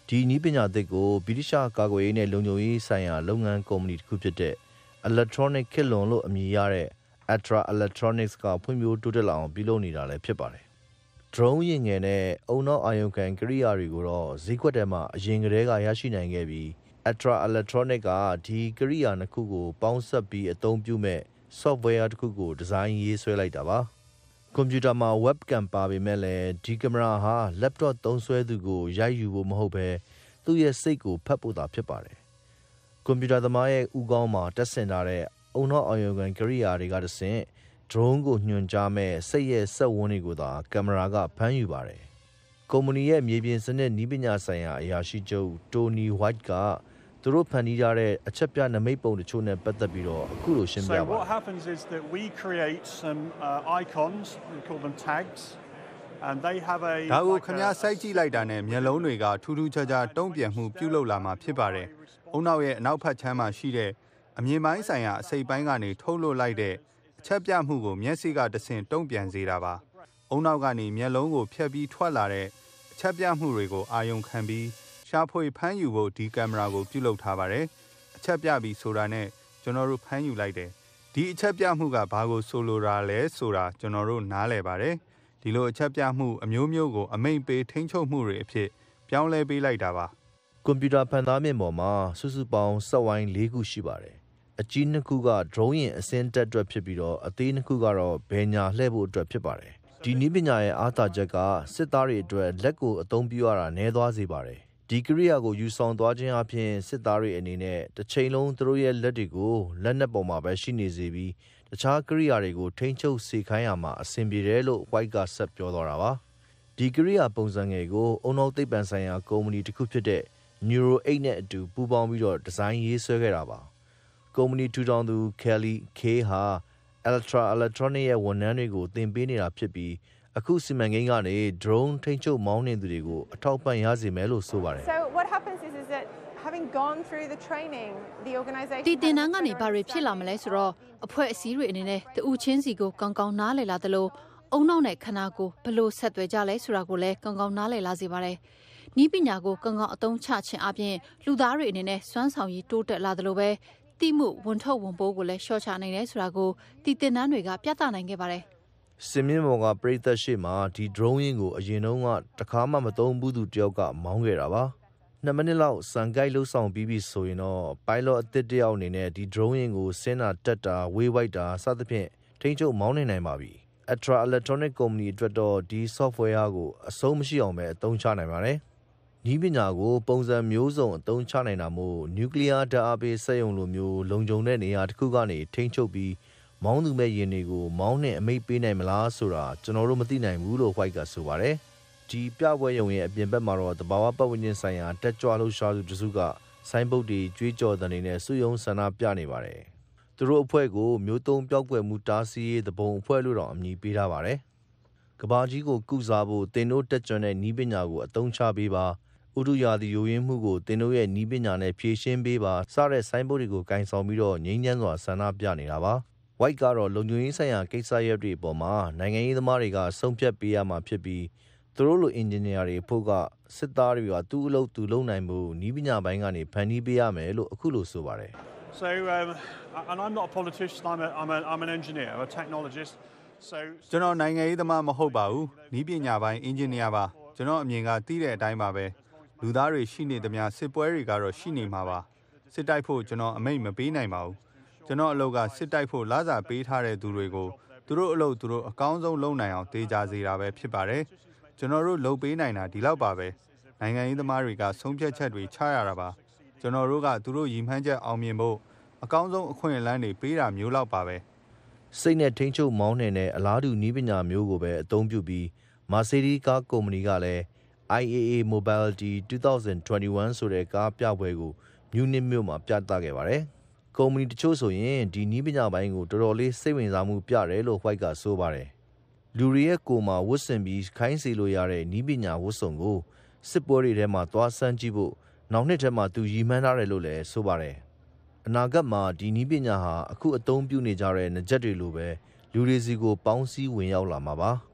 ဒီနည်းပညာသစ်ကိုဗြိတိရှကာကွယ်ရေးနဲ့လုံခြုံရေးဆိုင်ရာလုပ်ငန်းကုမ္ပဏီတစ်ခုဖြစ်တဲ့ Electronic ခေတ်လွန်လို့အမည်ရတဲ့ Atra Electronics ကဖွံ့ဖြိုးတိုးတက်လာအောင်ပြုလုပ်နေတာလည်းဖြစ်ပါတယ်။ drone ယာဉ်ငယ်နဲ့အုံနောက်အာရုံခံကိရိယာတွေကိုတော့ဈေးကွက်ထဲမှာအရင်ကတည်းကရရှိနိုင်ခဲ့ပြီး Atra Electronic ကဒီကိရိယာနှစ်ခုကိုပေါင်းစပ်ပြီးအသုံးပြုမဲ့ software တစ်ခုကိုဒီဇိုင်းရေးဆွဲလိုက်တာပါကွန်ပျူတာမှာ webcam ပါပေမဲ့လည်းဒီကင်မရာဟာ laptop သုံးစွဲသူကိုရိုက်ယူဖို့မဟုတ်ဘဲသူ့ရဲ့စိတ်ကိုဖတ်ဖို့သာဖြစ်ပါတယ်ကွန်ပျူတာသမားရဲ့ဥကောင်းမှာတက်ဆင်ထားတဲ့အုံနောက်အာရုံခံကိရိယာတွေကတဆင့် drone ကိုညွှန်ကြားမဲ့စိတ်ရဲ့စက်ဝန်းတွေကိုသာကင်မရာကဖမ်းယူပါတယ်ကုမ္ပဏီရဲ့မြေပြင်စနစ်နည်းပညာဆိုင်ရာအရာရှိချုပ်တိုနီဝိုက်ကသူတို့ဖန်တီးထားတဲ့အချက်ပြနမိတ်ပုံတချို့နဲ့ပတ်သက်ပြီးတော့အခုလိုရှင်းပြပါ So what happens is that we create some uh, icons, we call them tags, and they have a ဒါကိုခင်ဗျားစိုက်ကြည့်လိုက်တာနဲ့မျက်လုံးတွေကထူးထူးခြားခြားတုံ့ပြန်မှုပြုလုပ်လာမှာဖြစ်ပါတယ်။အုံနောက်ရဲ့အနောက်ဖက်ချမ်းမှာရှိတဲ့အမြင်ပိုင်းဆိုင်ရာအစိပ်ပိုင်းကနေထုတ်လွှတ်လိုက်တဲ့အချက်ပြမှုကိုမျက်စိကတဆင့်တုံ့ပြန်စေတာပါ။အုံနောက်ကနေမျက်လုံးကိုဖြတ်ပြီးထွက်လာတဲ့အချက်ပြမှုတွေကိုအာရုံခံပြီးရှာဖွေဖမ်းယူဖို့ဒီကင်မရာကိုပြုလုပ်ထားပါတယ်။အချက်ပြပြီးဆိုတာနဲ့ကျွန်တော်တို့ဖမ်းယူလိုက်တယ်။ဒီအချက်ပြမှုကဘာကိုဆိုလိုတာလဲဆိုတာကျွန်တော်တို့နားလည်ပါတယ်။ဒီလိုအချက်ပြမှုအမျိုးမျိုးကိုအမိန့်ပေးထိန်းချုပ်မှုတွေအဖြစ်ပြောင်းလဲပေးလိုက်တာပါကွန်ပျူတာဖန်သားမြင့်ပေါ်မှာစုစုပေါင်းစက်ဝိုင်း၄ခုရှိပါတယ်အကြီးနှစ်ခုက drone ယာဉ်အစင်းတက်အတွက်ဖြစ်ပြီးတော့အသေးနှစ်ခုကတော့ဘယ်ညာလှည့်ဖို့အတွက်ဖြစ်ပါတယ်ဒီနည်းပညာရဲ့အားသာချက်ကစစ်သားတွေအတွက်လက်ကိုအသုံးပြုရတာနည်းသွားစေပါတယ်ဒီကိရိယာကိုယူဆောင်သွားခြင်းအပြင်စစ်သားတွေအနေနဲ့တစ်ချိန်လုံးသူတို့ရဲ့လက်တွေကိုလက်နက်ပေါ်မှာပဲရှိနေစေပြီးတခြားကိရိယာတွေကိုထိန်းချုပ်စေခိုင်းရမှာအဆင်ပြေတယ်လို့ White ကဆက်ပြောသွားတာပါဒီကိရိယာပုံစံငယ်ကိုအုံနောက်သိပ္ပံဆိုင်ရာကုမ္ပဏီတစ်ခုဖြစ်တဲ့ Neuro အိတ်နဲ့အတူပူးပေါင်းပြီးတော့ဒီဇိုင်းရေးဆွဲခဲ့တာပါကုမ္ပဏီထူထောင်သူ Kelly Kay ဟာ Atra Electronic ရဲ့ဝန်ထမ်းတွေကိုသင်ပေးနေတာဖြစ်ပြီးအခုစီမံကိန်းကနေ drone ထိန်းချုပ်မောင်းနေသူတွေကိုအထောက်ပံ့ရစေမယ်လို့ဆိုပါတယ် So what happens is is that having gone through the training the organization ဒီတင်နန်းကနေဘာတွေဖြစ်လာမလဲဆိုတော့အဖွဲ့အစည်းတွေအနေနဲ့တူချင်းစီကိုကောင်းကောင်းနားလည်လာသလိုအုံနောက်နဲ့ခနာကိုဘလို့ဆက်သွယ်ကြလဲဆိုတာကိုလည်းကောင်းကောင်းနားလည်လာစေပါတယ်နီးပညာကိုကောင်းကောင်းအသုံးချခြင်းအပြင်လူသားတွေအနေနဲ့စွမ်းဆောင်ရည်တိုးတက်လာသလိုပဲတိမှုဝန်ထုတ်ဝန်ပိုးကိုလည်းရှော့ချနိုင်တယ်ဆိုတာကိုဒီတင်နန်းတွေကပြသနိုင်ခဲ့ပါတယ်စင်မြင့်မော်ကပရိသတ်ရှိမှာဒီ drone ရင်းကိုအရင်တုန်းကတခါမှမသုံးဘူးသူတယောက်ကမောင်းခဲ့တာပါနှစ်မိနစ်လောက်စံကိုက်လှုပ်ဆောင်ပြီးပြီဆိုရင်တော့ pilot အသစ်တယောက်အနေနဲ့ဒီ drone ရင်းကိုဆင်းတာတက်တာဝေးဝိုက်တာစသဖြင့်ထိန်းချုပ်မောင်းနေနိုင်ပါပြီ Atra Electronic Company အတွက်တော့ဒီ software ကိုအဆုံးမရှိအောင်ပဲအသုံးချနိုင်ပါတယ်နီးပညာကိုပုံစံမျိုးစုံအသုံးချနိုင်တာမို့နျူကလ িয়ার ဓာတ်အားပေးစက်ရုံလိုမျိုးလုံခြုံတဲ့နေရာတစ်ခုကနေထိန်းချုပ်ပြီးမောင်းသူမဲ့ယင်တွေကိုမောင်းနဲ့အမိတ်ပေးနိုင်မလားဆိုတာကျွန်တော်တို့မသိနိုင်ဘူးလို့ White ကဆိုပါတယ်ဒီပြပွဲရုံရဲ့အပြင်ဘက်မှာတော့တဘာဝပတ်ဝန်းကျင်ဆိုင်ရာတက်ကြွလှုပ်ရှားသူတစုကဆိုင်းဘုတ်တွေကြွေးကြော်တဲ့နေနဲ့စုယုံဆန္ဒပြနေပါတယ်သူတို့အဖွဲ့ကိုမျိုးသုံးပျောက်ကွယ်မှုတားဆီးရေးတပုံအဖွဲ့လို့တော့အမည်ပေးထားပါတယ်ကဘာကြီးကိုကုစားဖို့တင်တို့တက်ကြွတဲ့နီးပညာကိုအသုံးချပေးပါဥဒုရာသီယိုယင်းမှုကိုတင်တို့ရဲ့နီးပညာနဲ့ဖြည့်ရှင်းပေးပါစတဲ့ဆိုင်းဘုတ်တွေကိုကင်ဆောင်ပြီးတော့ငြိမ်းချမ်းစွာဆန္ဒပြနေတာပါWhite ကတော့လုံခြုံရေးဆိုင်ရာကိစ္စရပ်တွေအပေါ်မှာနိုင်ငံရေးသမားတွေကဆုံးဖြတ်ပေးရမှာဖြစ်ပြီးသူတို့လိုအင်ဂျင်နီယာတွေဖို့ကစစ်သားတွေကသူ့အလုပ်သူလုပ်နိုင်မှုနီးပညာပိုင်းကနေဖန်တီးပေးရမယ်လို့အခုလိုဆိုပါတယ် So um and I'm not a politician I'm a I'm a I'm an engineer I'm a technologist so ကျွန်တော်နိုင်ငံရေးသမားမဟုတ်ပါဘူးနီးပညာပိုင်းအင်ဂျင်နီယာပါကျွန်တော်အမြင်ကသိတဲ့အတိုင်းပါပဲလူသားတွေရှိနေသမျှစစ်ပွဲတွေကတော့ရှိနေမှာပါစစ်တိုက်ဖို့ကျွန်တော်အမိန့်မပေးနိုင်ပါဘူးကျွန်တော်အလုပ်ကစစ်တိုက်ဖို့လာစာပေးထားတဲ့သူတွေကိုသူတို့အလုပ်သူတို့အကောင်းဆုံးလုပ်နိုင်အောင်တေးကြစေတာပဲဖြစ်ပါတယ်ကျွန်တော်တို့လုပ်ပေးနိုင်တာဒီလောက်ပါပဲနိုင်ငံရေးသမားတွေကဆုံးဖြတ်ချက်တွေချရတာပါကျွန်တော်တို့ကသူတို့ရည်မှန်းချက်အောင်မြင်ဖို့အကောင်းဆုံးအခွင့်အလမ်းတွေပေးတာမျိုးလောက်ပါပဲစိတ်နဲ့ထိန်းချုပ်မောင်းတဲ့အလားတူနည်းပညာမျိုးကိုပဲအသုံးပြုပြီး Mercedes ကားကုမ္ပဏီကလည်း I A A Mobility twenty twenty-one ဆိုတဲ့ကားပြပွဲကိုမြူနစ်မြို့မှာပြသခဲ့ပါတယ်ကုမ္ပဏီတချို့ဆိုရင်ဒီနည်းပညာပိုင်းကိုတော်တော်လေးစိတ်ဝင်စားမှုပြတယ်လို့ White ကဆိုပါတယ်လူတွေရဲ့ကိုယ်မှာဝတ်ဆင်ပြီးခိုင်းစေလို့ရတဲ့နည်းပညာဝတ်စုံကိုစစ်ပွဲတွေထဲမှာသွားဆန်းကြည့်ဖို့နောက်နှစ်ထဲမှာသူရည်မှန်းထားတယ်လို့လည်းဆိုပါတယ်အနာဂတ်မှာဒီနည်းပညာဟာအခုအသုံးပြုနေကြတဲ့နကြက်တွေလိုပဲလူတွေစီကိုပေါင်းစည်းဝင်ရောက်လာမှာပါ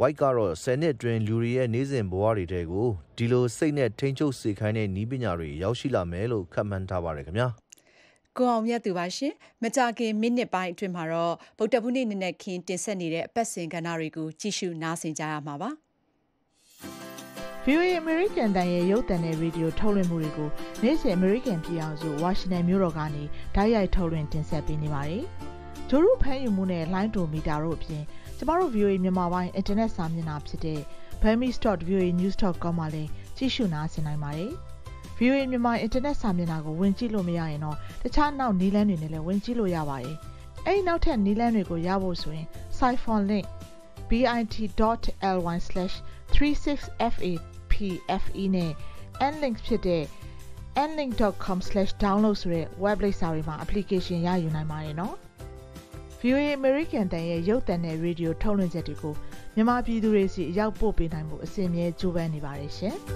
White ကတော့ဆယ်နှစ်အတွင်းလူတွေရဲ့နေစဉ်ဘဝတွေထဲကိုဒီလိုစိတ်နဲ့ထိန်းချုပ်စေခိုင်းတဲ့နည်းပညာတွေရောက်ရှိလာမယ်လို့ခန့်မှန်းထားပါတယ်ခင်ဗျာကိုအောင်မြတ်သူပါရှင်မကြခင်မိနစ်ပိုင်းအတွင်းမှာတော့ဗုဒ္ဓဘုနေ့နနက်ခင်းတင်ဆက်နေတဲ့အပတ်စဉ်ကဏ္ဍတွေကိုကြည့်ရှုနားဆင်ကြရမှာပါဗီအိုအေ American တန်ရဲ့ရုပ်သံနဲ့ရေဒီယိုထုတ်လွှင့်မှုတွေကိုနေ့စဉ် American ပြည်အောင်စု Washington မြို့တော်ကနေဓာတ်ရိုက်ထုတ်လွှင့်တင်ဆက်ပေးနေပါတယ်။ဂျိုရုဖမ်းယူမှုနဲ့လိုင်းတိုမီတာတို့အပြင်ကျမတို့ ဗီအိုအေ မြန်မာပိုင်းအင်တာနက်စာမျက်နှာဖြစ်တဲ့ burmese dot v o a news dot com မှာလည်းကြည့်ရှုနားဆင်နိုင်ပါတယ်။ ဗီအိုအေ မြန်မာအင်တာနက်စာမျက်နှာကိုဝင်ကြည့်လို့မရရင်တော့တခြားနောက်နည်းလမ်းတွေနဲ့လည်းဝင်ကြည့်လို့ရပါတယ်။အဲဒီနောက်ထပ်နည်းလမ်းတွေကိုရဖို့ဆိုရင် Siphon link bit dot ly slash three six f a p f e နဲ့ nlink ဖြစ်တဲ့ nlink dot com slash download ဆိုတဲ့ web လိပ်စာတွေမှာ application ရယူနိုင်ပါတယ်နော်။ ဗီအိုအေ American တန်ရဲ့ရုပ်သံနဲ့ရေဒီယိုထုတ်လွှင့်ချက်တွေကိုမြန်မာပြည်သူတွေစီရောက်ပို့ပေးနိုင်မှုအစီအမြဲကြိုးပမ်းနေပါတယ်ရှင်။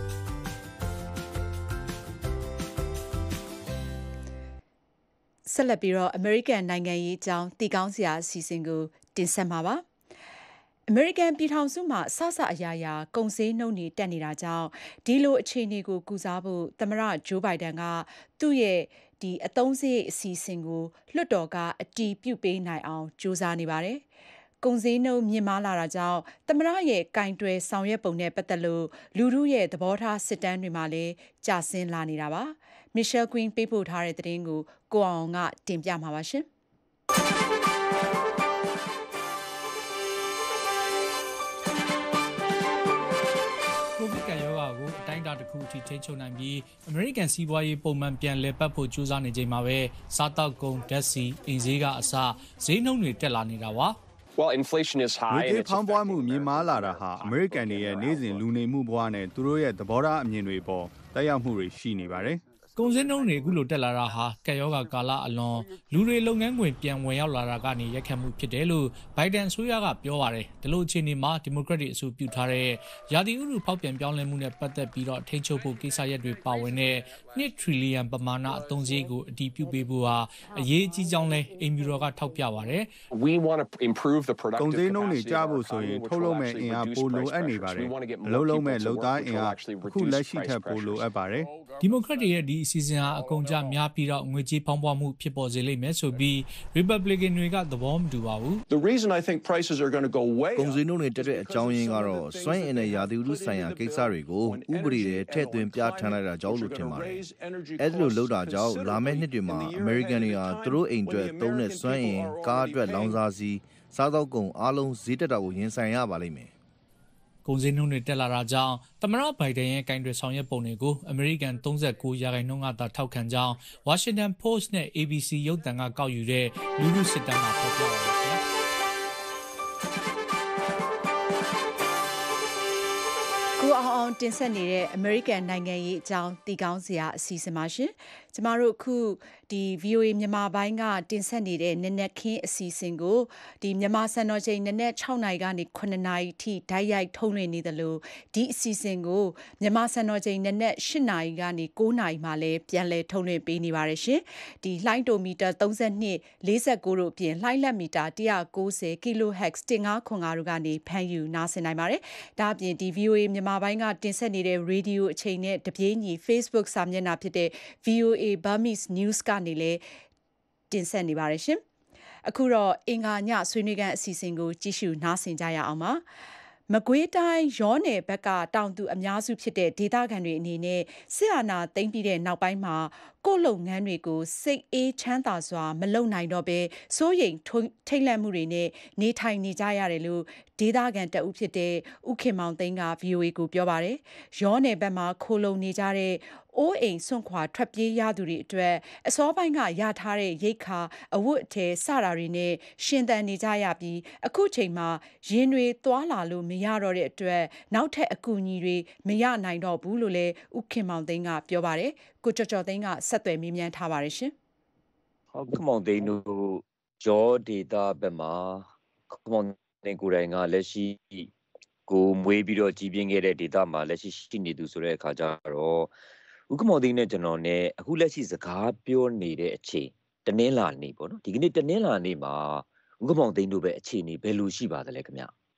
ဆက်လက်ပြီးတော့ American နိုင်ငံရေးအကြောင်းတည်ကောင်းစရာအစီအစဉ်ကိုတင်ဆက်မှာပါ။ American ပြည်ထောင်စုမှာဆဆအရာရာကုန်စည်နှုန်းတွေတက်နေတာကြောင့်ဒီလိုအခြေအနေကိုကုစားဖို့သမ္မတဂျိုးဘိုင်ဒန်ကသူ့ရဲ့ဒီအသုံးစရိတ်အစီအစဉ်ကိုလွှတ်တော်ကအတည်ပြုပေးနိုင်အောင်ကြိုးစားနေပါတယ်။ကုန်စည်နှုန်းမြင့်မားလာတာကြောင့်သမ္မတရဲ့ကင်တွယ်ဆောင်ရွက်ပုံနဲ့ပတ်သက်လို့လူထုရဲ့သဘောထားစစ်တမ်းတွေမှာလည်းကျဆင်းလာနေတာပါ။ Michelle Queen ပေးပို့ထားတဲ့သတင်းကိုကိုအောင်ကတင်ပြမှာပါရှင်။ကိုဗစ်ကပ်ရောဂါကိုအတိုင်းအတာတစ်ခုအထိထိန်းချုပ်နိုင်ပြီး American စီးပွားရေးပုံမှန်ပြန်လည်ပတ်ဖို့ကြိုးစားနေချိန်မှာပဲစားတောက်ကုန်ဓာတ်ဆီအင်ဈေးကအစဈေးနှုန်းတွေတက်လာနေတာပါ။ Well, inflation is high. ငွေကြေးဖောင်းပွားမှုမြင့်မားလာတာဟာ American တွေရဲ့နေ့စဉ်လူနေမှုဘဝနဲ့သူတို့ရဲ့သဘောထားအမြင်တွေပေါ်တက်ရောက်မှုတွေရှိနေပါတယ်။ကုန်စည်နှုန်းတွေအခုလိုတက်လာတာဟာကက်ယောဂါကာလအလွန်လူတွေလုပ်ငန်းခွင်ပြန်ဝင်ရောက်လာတာကနေရက်ခတ်မှုဖြစ်တယ်လို့ဘိုင်ဒန်အစိုးရကပြောပါတယ်ဒီလိုအခြေအနေမှာဒီမိုကရက်တွေအဆိုပြုထားတဲ့ရာသီဥတုဖောက်ပြန်ပြောင်းလဲမှုနဲ့ပတ်သက်ပြီးတော့ထိန်းချုပ်ဖို့ကိစ္စရပ်တွေပါဝင်တဲ့two trillion ပမာဏအသုံးစရိတ်ကိုအတည်ပြုပေးဖို့ဟာအရေးအကြီးကြောင်းလဲအိမ်ဖြူတော်ကထောက်ပြပါတယ် We want to improve the productive capacity ကုန်စည်နှုန်းတွေကျဖို့ဆိုရင်ထုတ်လုပ်မဲ့အင်အားပိုလိုအပ်နေပါတယ်အလုပ်လုပ်မဲ့လုပ်သားအင်အားအခုလက်ရှိထက်ပိုလိုအပ်ပါတယ်ဒီမိုကရက်တွေရဲ့ဒီအစီအစဉ်ဟာအကုန်ကြများပြီးတော့ငွေကြေးဖောင်းပွားမှုဖြစ်ပေါ်စေလိမ့်မယ်ဆိုပြီး Republican တွေကသဘောမတူပါဘူး The reason I think prices are going to go way ကုန်စည်နှုန်းတွေတက်တဲ့အကြောင်းရင်းကတော့စွမ်းအင်နဲ့ရာသီဥတုဆိုင်ရာကိစ္စတွေကိုဥပဒေတွေထည့်သွင်းပြဋ္ဌာန်းလိုက်တာကြောင့်လို့ထင်ပါတယ်အဲဒီလိုလုပ်တာကြောင့်လာမယ့်နှစ်တွေမှာ American တွေဟာသူတို့အိမ်အတွက်သုံးတဲ့စွမ်းအင်ကားအတွက်လောင်စာဆီစားသောက်ကုန်အားလုံးဈေးတက်တာကိုရင်ဆိုင်ရပါလိမ့်မယ်ကုန်စည်နှုန်းတွေတက်လာတာကြောင့်သမ္မတဘိုင်ဒန်ရဲ့ကင်တွယ်ဆောင်ရွက်ပုံတွေကို American thirty-nineရာခိုင်နှုန်းကသာထောက်ခံကြောင်း Washington Post နဲ့ A B C ရုပ်သံကကောက်ယူတဲ့လူထုစစ်တမ်းမှာဖော်ပြပါတယ်ခင်ဗျာကိုအောင်အောင်တင်ဆက်နေတဲ့ American နိုင်ငံရေးအကြောင်းတည်ကောင်းစရာအစီအစဉ်ပါရှင်ကျမတို့အခုဒီ V O A မြန်မာပိုင်းကတင်ဆက်နေတဲ့နနက်ခင်းအစီအစဉ်ကိုဒီမြန်မာစံတော်ချိန်နနက်sixနာရီကနေsevenနာရီထိဓာတ်ရိုက်ထုတ်လွှင့်နေတယ်လို့ဒီအစီအစဉ်ကိုမြန်မာစံတော်ချိန်နနက်eightနာရီကနေnineနာရီမှာလည်းပြန်လည်ထုတ်လွှင့်ပေးနေပါတယ်ရှင်ဒီလှိုင်းတိုမီတာthirty-two forty-nineတို့အပြင်လှိုင်းလက်မီတာone ninety ကီလိုဟက်ဇ်one five fiveတို့ကနေဖမ်းယူနားဆင်နိုင်ပါတယ်ဒါအပြင်ဒီ V O A မြန်မာပိုင်းကတင်ဆက်နေတဲ့ရေဒီယိုအချိန်နဲ့တပြေးညီ Facebook စာမျက်နှာဖြစ်တဲ့ V O A Burmese News ကနေလည်းတင်ဆက်နေပါတယ်ရှင်အခုတော့အင်္ဂါညဆွေးနွေးခန်းအစီအစဉ်ကိုကြည့်ရှုနားဆင်ကြရအောင်ပါမကွေးတိုင်းရောနယ်ဘက်ကတောင်သူအများစုဖြစ်တဲ့ဒေသခံတွေအနေနဲ့စစ်အာဏာသိမ်းပြီးတဲ့နောက်ပိုင်းမှာကိုယ်လုပ်ငန်းတွေကိုစိတ်အေးချမ်းသာစွာမလုပ်နိုင်တော့ဘဲစိုးရိမ်ထိတ်လန့်မှုတွေနဲ့နေထိုင်နေကြရတယ်လို့ဒေသခံတအုပ်ဖြစ်တဲ့ဥခင်မောင်သိန်းက V O A ကိုပြောပါတယ်ရောနယ်ဘက်မှာခိုလုံနေကြတဲ့အိုးအိမ်ဆွန့်ခွာထွက်ပြေးရသူတွေအတွက်အစောပိုင်းကရထားတဲ့ရိတ်ခါအဝတ်အထည်စတာတွေနဲ့ရှင်သန်နေကြရပြီးအခုချိန်မှာရင်းတွေသွားလာလို့မရတော့တဲ့အတွက်နောက်ထပ်အကူအညီတွေမရနိုင်တော့ဘူးလို့လည်းဥခင်မောင်သိန်းကပြောပါတယ်ကိုကျော်ကျော်သိန်းကဆက်သွယ်မေးမြန်းထားပါတယ်ရှင်ဟုတ်ကမောင်သိန်းတို့ဂျောဒေတာဘက်မှာကမောင်သိန်းကိုယ်တိုင်ကလက်ရှိကိုမွေးပြီးတော့ကြီးပြင်းခဲ့တဲ့ဒေတာမှာလက်ရှိရှိနေသူဆိုတဲ့အခါကျတော့ဥက္ကမောင်သိန်းနဲ့ကျွန်တော်နဲ့အခုလက်ရှိစကားပြောနေတဲ့အချိန်တနင်္လာနေ့ပေါ့နော်ဒီကနေ့တနင်္လာနေ့မှာဥက္ကမောင်သိန်းတို့ပဲအခြေအနေဘယ်လိုရှိပါသလဲခင်ဗျ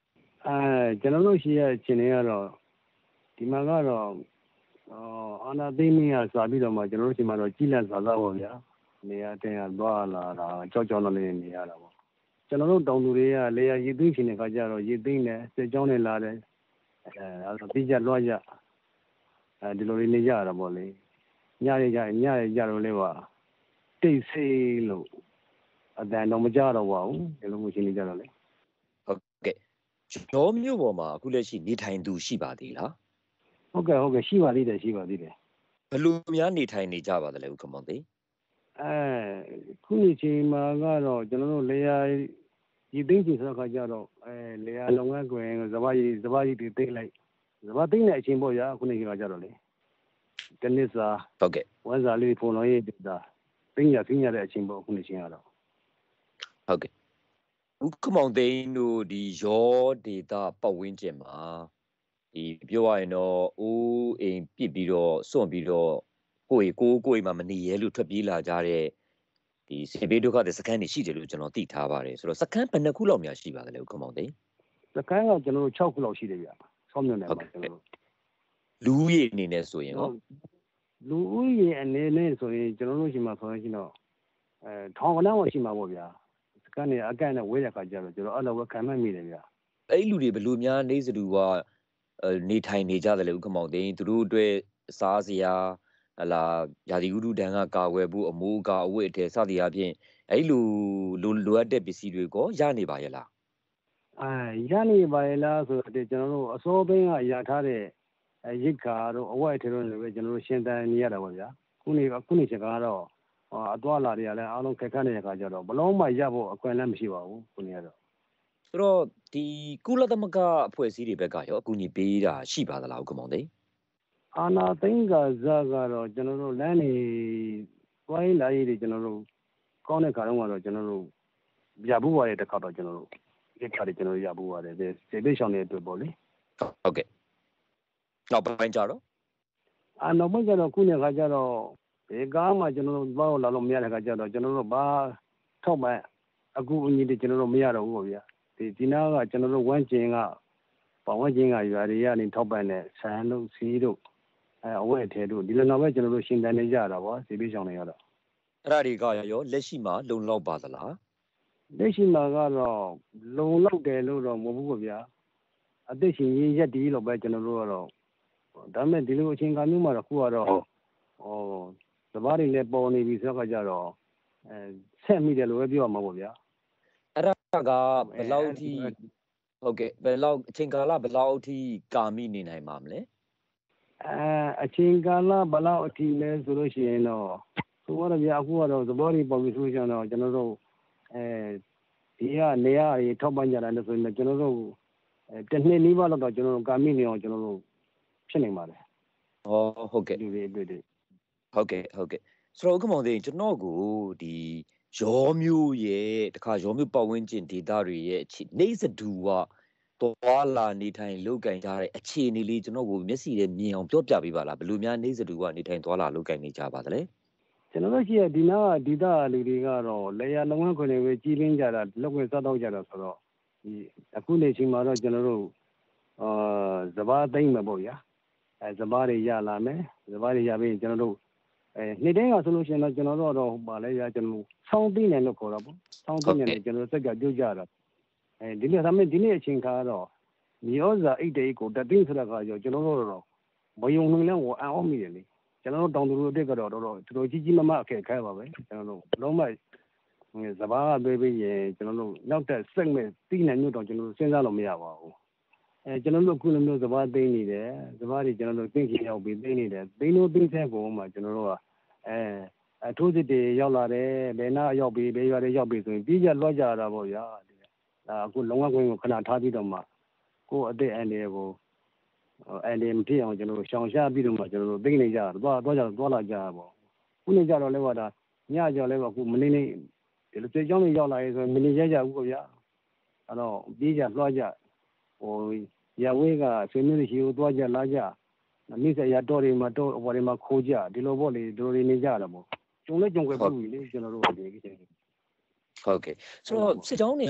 အဲကျွန်တော်တို့ရှိရဲ့အခြေအနေကတော့ဒီမှာကတော့အာနာသိမင်းကစားပြီးတော့မှကျွန်တော်တို့ရှိမှာတော့ကြီးလန့်စားစားပေါ့ဗျာနေရာတင်ရသွားလာတာကြောက်ကြောက်နေနေရတာပေါ့ကျွန်တော်တို့တောင်သူတွေကလေယာရေသိမ်းရှင်တဲ့ခါကျတော့ရေသိမ်းတယ်စစ်ကြောင်းနဲ့လာတယ်အဲအဲ့တော့ပြီးကြလွှားကြအဲဒီလိုနေကြရတာပေါ့လေညရကြညရကြတော့လေပါတိတ်ဆိတ်လို့အတန်တော့မကြတော့ပါဘူးဒီလိုမျိုးရှင်းနေကြတော့လေဟုတ်ကဲ့ရောမြို့ပေါ်မှာအခုလက်ရှိနေထိုင်သူရှိပါသေးလားဟုတ်ကဲ့ဟုတ်ကဲ့ရှိပါသေးတယ်ရှိပါသေးတယ်ဘယ်လိုများနေထိုင်နေကြပါသလဲဦးခမောင်သိအဲခုနေချိန်မှာကတော့ကျွန်တော်တို့လေယာဒီသိန်းချီဆိုတော့ခါကြတော့အဲလေယာလုံငန်းကွယ်စပါးကြီးစပါးကြီးတွေသိလိုက်စပါးသိတဲ့အချိန်ပေါ့ဗျာခုနေချိန်ကကြတော့လေတနစ်စာဟုတ်ကဲ့ဝမ်းစာလေးဖုန်တော်ရေးတာသိညာသိညာတဲ့အချိန်ပေါ့ခုနေချိန်ကတော့ဟုတ်ကဲ့ဦးခမောင်သိန်းတို့ဒီရောဒေတာပတ်ဝန်းကျင်မှာဒီပြောရရင်တော့အိုးအိမ်ပြစ်ပြီးတော့စွန့်ပြီးတော့ကိုယ်ကိုကိုယ်မှာမနေရဲလို့ထွက်ပြေးလာကြတဲ့ဒီစေဘေးဒုက္ခတဲ့စခန်းတွေရှိတယ်လို့ကျွန်တော်သိထားပါတယ်ဆိုတော့စခန်းဘယ်နှခုလောက်များရှိပါသလဲဦးခမောင်သိန်းစခန်းကကျွန်တော်တို့၆ခုလောက်ရှိတယ်ဗျာဆောင်းမြို့နယ်မှာကျွန်တော်တို့လူဦးရေအနေနဲ့ဆိုရင်ရောလူဦးရေအနေနဲ့ဆိုရင်ကျွန်တော်တို့ရှိမှာဆိုရင်တော့အဲထောင်ကနန်းဝရှိမှာပေါ့ဗျာစခန်းနေအကန့်နဲ့ဝဲတဲ့ခါကျတော့ကျွန်တော်အဲ့လိုပဲခံမှတ်မိတယ်ဗျာအဲ့လူတွေဘယ်လိုများနေစတူကနေထိုင်နေကြတယ်လေဦးခမောင်သိန်းသူတို့အတွက်စားစရာဟလာရာသီဥတုတန်းကကာဝယ်ဖို့အမိုးကအဝတ်အထည်စသည်အပြင်အဲ့လိုလိုလိုအပ်တဲ့ပစ္စည်းတွေကိုရနေပါရဲ့လားအဲရနေပါရဲ့လားဆိုတော့ကျွန်တော်တို့အစောပိုင်းကရထားတဲ့ရိတ်ခါတို့အဝတ်အထည်တို့လည်းပဲကျွန်တော်တို့ရှင်းတန်းနေရတာပေါ့ဗျာခုနေခုနေချက်ကတော့အသွားလာတွေကလည်းအားလုံးခက်ခဲနေတဲ့ခါကျတော့ဘလုံးမရဖို့အခွင့်အလမ်းမရှိပါဘူးခုနေရတော့ဆိုတော့ဒီကုလသမဂ္ဂအဖွဲ့အစည်းတွေဘက်ကရောအကူအညီပေးတာရှိပါသလားဦးကမောင်သိန်းအာနာသိန်းကစားကတော့ကျွန်တော်တို့လမ်းနေဝိုင်းလာရေးတွေကျွန်တော်တို့ကောင်းတဲ့ခါတော့ကတော့ကျွန်တော်တို့ရဘူးရတဲ့တစ်ခါတော့ကျွန်တော်တို့ဒီခါတွေကျွန်တော်ရဘူးရတယ်စေဘေးရှောင်းတဲ့အတွက်ပေါ့လေဟုတ်ကဲ့နောက်ပိုင်းကြတော့အာနောက်ပိုင်းကျတော့ခုနေခါကျတော့ဒီကားမှာကျွန်တော်တို့ဘာလို့လာလို့မရတဲ့ခါကျတော့ကျွန်တော်တို့ဘာထောက်ပံ့အခုအညီတွေကျွန်တော်တို့မရတော့ဘူးပေါ့ဗျာဒီဒီနာကကျွန်တော်တို့ဝမ်းကျင်ကပဝန်းကျင်ကရွာတွေကနေထောက်ပံ့တဲ့ဆန်တို့စီးတို့အဲအဝတ်အထည်တို့ဒီလိုတော့ပဲကျွန်တော်တို့ရှင်းတန်းနေကြတာပေါ့စီးပေးဆောင်နေရတော့အဲ့ဒါတွေကရောလက်ရှိမှာလုံလောက်ပါသလားလက်ရှိမှာကတော့လုံလောက်တယ်လို့တော့မဟုတ်ဘူးဗျာအသက်ရှင်ရည်ရက်ဒီလို့ပဲကျွန်တော်တို့ကတော့ဒါမဲ့ဒီလိုအချိန်ကမျိုးမှာတော့ခုကတော့ဟောစဘာတွေလည်းပေါ်နေပြီဆိုတော့ကြတော့အဲဆက်မိတယ်လို့ပဲပြောရမှာပေါ့ဗျာအဲ့ဒါကဘယ်လောက်ထိဟုတ်ကဲ့ဘယ်လောက်အချိန်ကာလဘယ်လောက်အထိကာမိနေနိုင်ပါမလဲအဲအချိန်ကာလဘယ်လောက်အထိလဲဆိုလို့ရှိရင်တော့ဆိုတော့ဗျာအခုကတော့သဘောတွေပေါ်ပြီးဆိုရင်တော့ကျွန်တော်တို့အဲဒီကနေရာတွေထောက်ပံ့ကြတာလို့ဆိုရင်ကျွန်တော်တို့အဲတစ်နှစ်နီးပါးလောက်တော့ကျွန်တော်တို့ကာမိနေအောင်ကျွန်တော်တို့ဖြစ်နေပါတယ်ဟောဟုတ်ကဲ့ဒီတွေတွေ့တယ်ဟုတ်ကဲ့ဟုတ်ကဲ့ဆိုတော့ဥက္ကမောင်သိန်းကျွန်တော်ကိုဒီရောမျိုးရဲ့တခါရောမျိုးပတ်ဝန်းကျင်ဒေသတွေရဲ့နေစဒူကတော်လာနေထိုင်လုပ်ကင်ကြတဲ့အခြေအနေလေးကျွန်တော်ကိုမျက်စိနဲ့မြင်အောင်ပြောပြပေးပါလားဘယ်လိုများနေစဒူကနေထိုင်သွားလာလုပ်ကင်နေကြပါသလဲကျွန်တော်တို့ရှိတဲ့ဒီနာကဒေသလူတွေကတော့လေယာလုံငန်းခွင်တွေပဲကြီးရင်းကြတာလုပ်ခွင့်စားတော့ကြတာဆိုတော့ဒီအခုနေချိန်မှာတော့ကျွန်တော်တို့အာစဘာသိမ့်မှာပေါ့ဗျာအဲစဘာတွေရလာမယ်စဘာတွေရပြီးကျွန်တော်တို့အဲနေ့တိုင်းကဆိုလို့ရှိရင်တော့ကျွန်တော်တို့တော့ပါလဲရကျွန်တော်ဆောင်းသိနေလို့ခေါ်တာပေါ့ဆောင်းသိနေတယ်ကျွန်တော်စက်ကပြုတ်ကြတာအဲဒီနေ့ဒါမဲ့ဒီနေ့အချိန်ခါတော့မျိုးစာအိတ်တေးကိုတသိန်းဆိုတဲ့ခါကျကျွန်တော်တို့တော့ဘယုံနှင်းလဲကိုအံ့ဩမိတယ်လေကျွန်တော်တို့တောင်သူတို့အတွက်ကတော့တော့တော်တော်ကြီးကြီးမားမားအခက်ခဲပါပဲကျွန်တော်တို့လုံးဝစဘာကသွေးပြီးရင်ကျွန်တော်တို့နောက်တက်စက်မဲ့သိနေမျိုးတော့ကျွန်တော်တို့စဉ်းစားလို့မရပါဘူးအဲကျွန်တော်တို့အခုလိုမျိုးစဘာသိနေတယ်စဘာတွေကျွန်တော်တို့သိချင်ရောက်ပြီးသိနေတယ်သိလို့သိတဲ့ပုံမှာကျွန်တော်တို့ကအဲအထိုးစစ်တွေရောက်လာတယ်ဘယ်နာရောက်ပြီးဘယ်ရွာတွေရောက်ပြီးဆိုရင်ပြီးကြလွှတ်ကြတာပေါ့ဗျာဒါအခုလုံငန်းခွင်ကိုခဏထားပြီးတော့မှကိုယ့်အသက်အန္တရာယ်ကိုအန္တရာယ်မဖြစ်အောင်ကျွန်တော်တို့ရှောင်ရှားပြီးတော့မှကျွန်တော်တို့သိနေကြတာသွားသွားကြသွားလာကြတာပေါ့ခုနေကြတော့လည်းဟောဒါညကြလည်းအခုမနေနေဒီလိုကြောင်းတွေရောက်လာရေးဆိုရင်မနေရကြဘူးပေါ့ဗျာအဲ့တော့ပြီးကြလွှတ်ကြဟိုရဝေးကဆွေမျိုးတွေရှိကိုသွားကြလာကြမိစရတော်တွေမှာတော့ဘော်တွေမှာခိုးကြဒီလိုပေါ့လေဒီလိုတွေနေကြတာပေါ့ကျုံလဲကျုံွယ်ပြီလေကျွန်တော်တို့ဒီကိစ္စဟုတ်ကဲ့ဆိုတော့စစ်ကြောင်းတွေ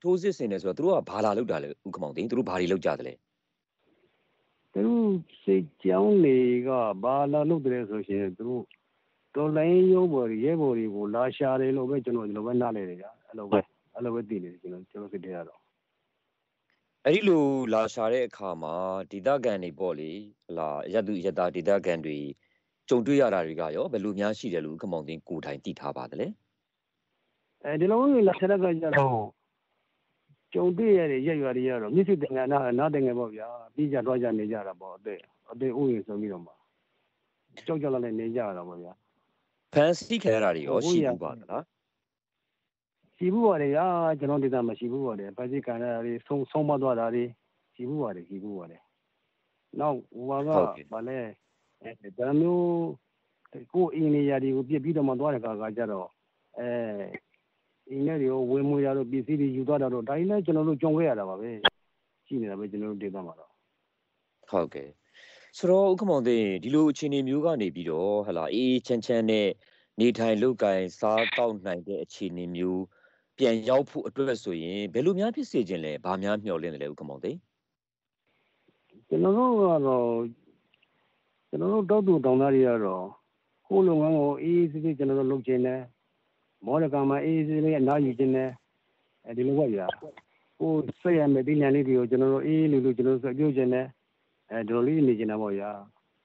ထိုးစစ်ဆင်နေဆိုတော့သူတို့ကဘာလာလောက်တာလဲဥက္ကမောင်သိန်းသူတို့ဘာတွေလောက်ကြတယ်လဲသူတို့စိတ်ကြောင်းတွေကဘာလာလို့တယ်ဆိုရှင်သူတို့တော်လိုင်းရုံးပေါ်ရဲဘော်တွေကိုလာရှာတယ်လို့ပဲကျွန်တော်ဒီလိုပဲနားလဲတယ်ကြာအဲ့လိုပဲအဲ့လိုပဲသိနေတယ်ကျွန်တော်ကျွန်တော်စိတ်ထဲကတော့အဲ့ဒီလိုလာရှာတဲ့အခါမှာဒေသခံတွေပေါ့လေဟလာရတုရတာဒေသခံတွေကြုံတွေ့ရတာတွေကရောဘယ်လိုများရှိတယ်လို့ဥက္ကမောင်သိန်းကိုယ်တိုင်သိထားပါတယ်လေအဲဒီလိုမျိုးလာရှာတဲ့ကကြတော့ကြုံတွေ့ရတဲ့ရက်ရွာတွေကတော့မြစ်စစ်တင်ငါနာနားတင်ငယ်ပေါ့ဗျာပြီးကြတော့ကြနေကြတာပေါ့အသေးအသေးဥယျာဉ်ဆိုပြီးတော့မှကြောက်ကြလာနေနေကြတာပေါ့ဗျာဖန်စီခဲရတာတွေရောရှိဘူးပါလားရှိဘူးပါတယ်ရာကျွန်တော်ဒေသမှာရှိဘူးပါတယ်ပါစီကန်ရတာတွေဆုံးဆုံးမသွားတာတွေရှိဘူးပါတယ်ရှိဘူးပါတယ်နောက်ဟိုကဗာလဲဒါမျိုးကိုအင်းနေရာတွေကိုပြစ်ပြီးတော့မှသွားတဲ့ခါကကြတော့အဲအင်းတွေရောဝင်းမွေးရတော့ပစ္စည်းတွေယူသွားတာတော့ဒါကြီးလည်းကျွန်တော်တို့ကြုံခဲ့ရတာပါပဲရှိနေတာပဲကျွန်တော်တို့ဒေသမှာတော့ဟုတ်ကဲ့ဆိုတော့ဥက္ကမောင်သိန်းဒီလိုအခြေအနေမျိုးကနေပြီးတော့ဟလာအေးချမ်းချမ်းနဲ့နေထိုင်လုပ်ကိုင်စားတောက်နိုင်တဲ့အခြေအနေမျိုးပြန်ရောက်ဖို့အတွက်ဆိုရင်ဘယ်လိုများဖြစ်စေခြင်းလဲဘာများမျှော်လင့်တယ်လဲဥက္ကမောင်သိန်းကျွန်တော်တို့ကတော့ကျွန်တော်တို့တောက်တူတောင်သားတွေကတော့ကိုယ်လုံငန်းကိုအေးစစ်စစ်ကျွန်တော်တို့လုပ်ခြင်းနဲ့မော်ဒကမှာအေးစစ်လေးအနားယူခြင်းနဲ့အဲဒီလိုပေါ့ဗျာကိုဆက်ရမယ်ဒီညလေးတွေကိုကျွန်တော်တို့အေးလို့လို့ကျွန်တော်တို့ပြောခြင်းနဲ့အဲဒီလိုလေးနေခြင်းတာပေါ့ဗျာ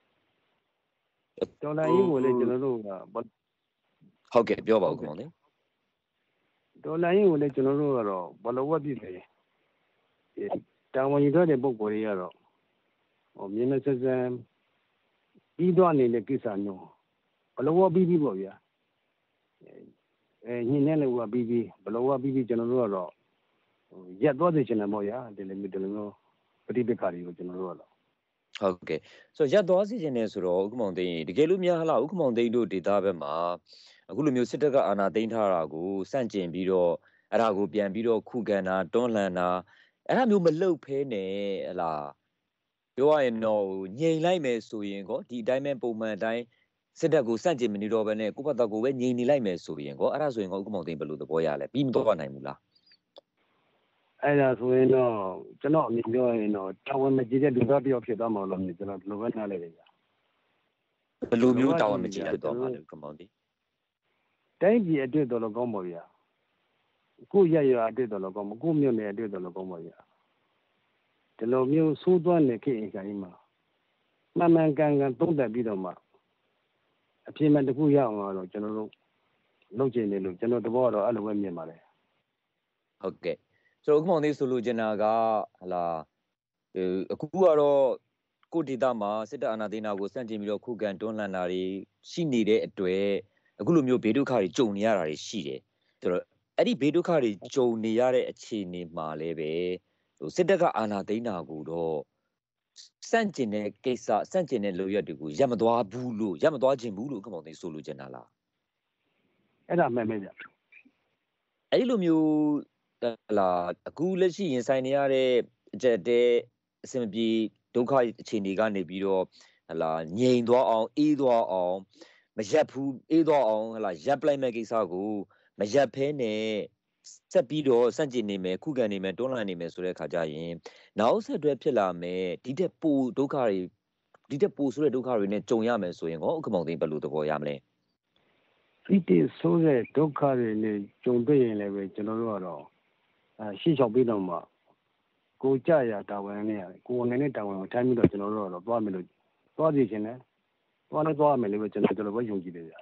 တော်လိုင်းကြီးကိုလည်းကျွန်တော်တို့ကဟုတ်ကဲ့ပြောပါဦးကောင်လေတော်လိုင်းကြီးကိုလည်းကျွန်တော်တို့ကတော့ဘလို့ဝက်ပြည့်တယ်တာဝန်ယူထားတဲ့ပုံပေါ်တွေကတော့ဟိုမြင်းနဲ့ဆက်ဆံပြီးတော့နေတဲ့ကိစ္စမျိုးဘလို့ဝက်ပြီးပြီးပေါ့ဗျာအဲညင်းနဲ့လည်းဝက်ပြီးပြီးဘလို့ဝက်ပြီးပြီးကျွန်တော်တို့ကတော့ရက်သွားသိချင်တယ်ပေါ့ဗျာဒီလိုမျိုးဒီလိုမျိုးပဋိပက္ခတွေကိုကျွန်တော်တို့ကတော့ဟုတ်ကဲ့ဆိုတော့ရက်သွားစီခြင်းနဲ့ဆိုတော့ဥက္ကမောင်သိန်းတကယ်လို့များဟလားဥက္ကမောင်သိန်းတို့ဒေသဘက်မှာအခုလိုမျိုးစစ်တပ်ကအာဏာသိမ်းထားတာကိုစန့်ကျင်ပြီးတော့အဲ့ဒါကိုပြန်ပြီးတော့ခုခံတာတွန်းလှန်တာအဲ့ဒါမျိုးမလုပ်ဖဲနဲ့ဟလားပြောရရင်တော့ငြိမ်လိုက်မယ်ဆိုရင်ကောဒီအတိုင်းပဲပုံမှန်အတိုင်းစစ်တပ်ကိုစန့်ကျင်မနေတော့ဘဲနဲ့ကိုယ့်ဘက်ကိုပဲငြိမ်နေလိုက်မယ်ဆိုရင်ကောအဲ့ဒါဆိုရင်ကောဥက္ကမောင်သိန်းဘယ်လိုသဘောရလဲပြီးမတော့နိုင်ဘူးလားအဲ့ဒါဆိုရင်တော့ကျွန်တော်အမြင်ပြောရင်တော့တာဝန်မကြီးတဲ့လူသားတယောက်ဖြစ်သွားမှာလို့ကျွန်တော်ဒီလိုပဲနားလည်တယ်ဗျာဘယ်လိုမျိုးတာဝန်မကြီးဖြစ်သွားမှာလဲဥက္ကမောင်သိန်းတိုင်းပြည်အတွက်တော်တော်ကောင်းပါဗျာကိုရရအတွက်တော်တော်ကောင်းမကိုမြို့နယ်အတွက်တော်တော်ကောင်းပါဗျာဒီလိုမျိုးဆိုးသွမ်းနေခေတ်အချိန်မှာမှန်မှန်ကန်ကန်သုံးသပ်ပြီးတော့မှအပြင်းမှန်တစ်ခုရအောင်တော့ကျွန်တော်တို့လုပ်ချင်တယ်လို့ကျွန်တော်တဘောတော့အဲ့လိုပဲမြင်ပါတယ်ဟုတ်ကဲ့ဆိုတော့ဥက္ကမောင်သိန်းဆိုလိုချင်တာကဟလာအခုကတော့ကိုဒေတာမှာစစ်တပ်အာဏာသိမ်းတာကိုစန့်ကျင်ပြီးတော့ခုခံတွန်းလှန်တာတွေရှိနေတဲ့အတွက်အခုလိုမျိုးဘေးဒုက္ခတွေကြုံနေရတာတွေရှိတယ်ဆိုတော့အဲ့ဒီဘေးဒုက္ခတွေကြုံနေရတဲ့အခြေအနေမှာလည်းပဲဟိုစစ်တပ်ကအာဏာသိမ်းတာကိုတော့စန့်ကျင်တဲ့ကိစ္စစန့်ကျင်တဲ့လုပ်ရက်တွေကိုရပ်မသွားဘူးလို့ရပ်မသွားခြင်းဘူးလို့ဥက္ကမောင်သိန်းဆိုလိုချင်တာလားအဲ့ဒါမှန်ပဲဗျအဲ့ဒီလိုမျိုးလာအခုလက်ရှိရင်ဆိုင်နေရတဲ့အကြက်တဲ့အစင်ပြေဒုက္ခအခြေအနေကနေပြီးတော့ဟလာငြိမ်သွားအောင်အေးသွားအောင်မရက်ဘူးအေးသွားအောင်ဟလာရပ်ပလိုက်မဲ့ကိစ္စကိုမရက်ဖဲနဲ့ဆက်ပြီးတော့စန့်ကျင်နေမယ်ခုခံနေမယ်တွန်းလှန်နေမယ်ဆိုတဲ့ခါကျရင်နောက်ဆက်တွဲဖြစ်လာမယ်ဒီတဲ့ပိုဒုက္ခတွေဒီတဲ့ပိုဆိုတဲ့ဒုက္ခတွေနဲ့ကြုံရမယ်ဆိုရင်ကောဥက္ကမောင်သိန်းဘယ်လိုသဘောရမလဲဒီတဲ့ဆိုတဲ့ဒုက္ခတွေနဲ့ကြုံတွေ့ရင်လည်းပဲကျွန်တော်တို့ကတော့အဲရှေ့လျှောက်ပြီးတော့မှကိုကြရတာဝန်နဲ့ကိုအနေနဲ့တာဝန်ကိုထိုင်းပြီးတော့ကျွန်တော်တို့ကတော့သွားမယ်လို့သွားစီခြင်းနဲ့သွားလည်းသွားမယ်လို့ပဲကျွန်တော်တို့ပဲယုံကြည်တယ်ဗျာ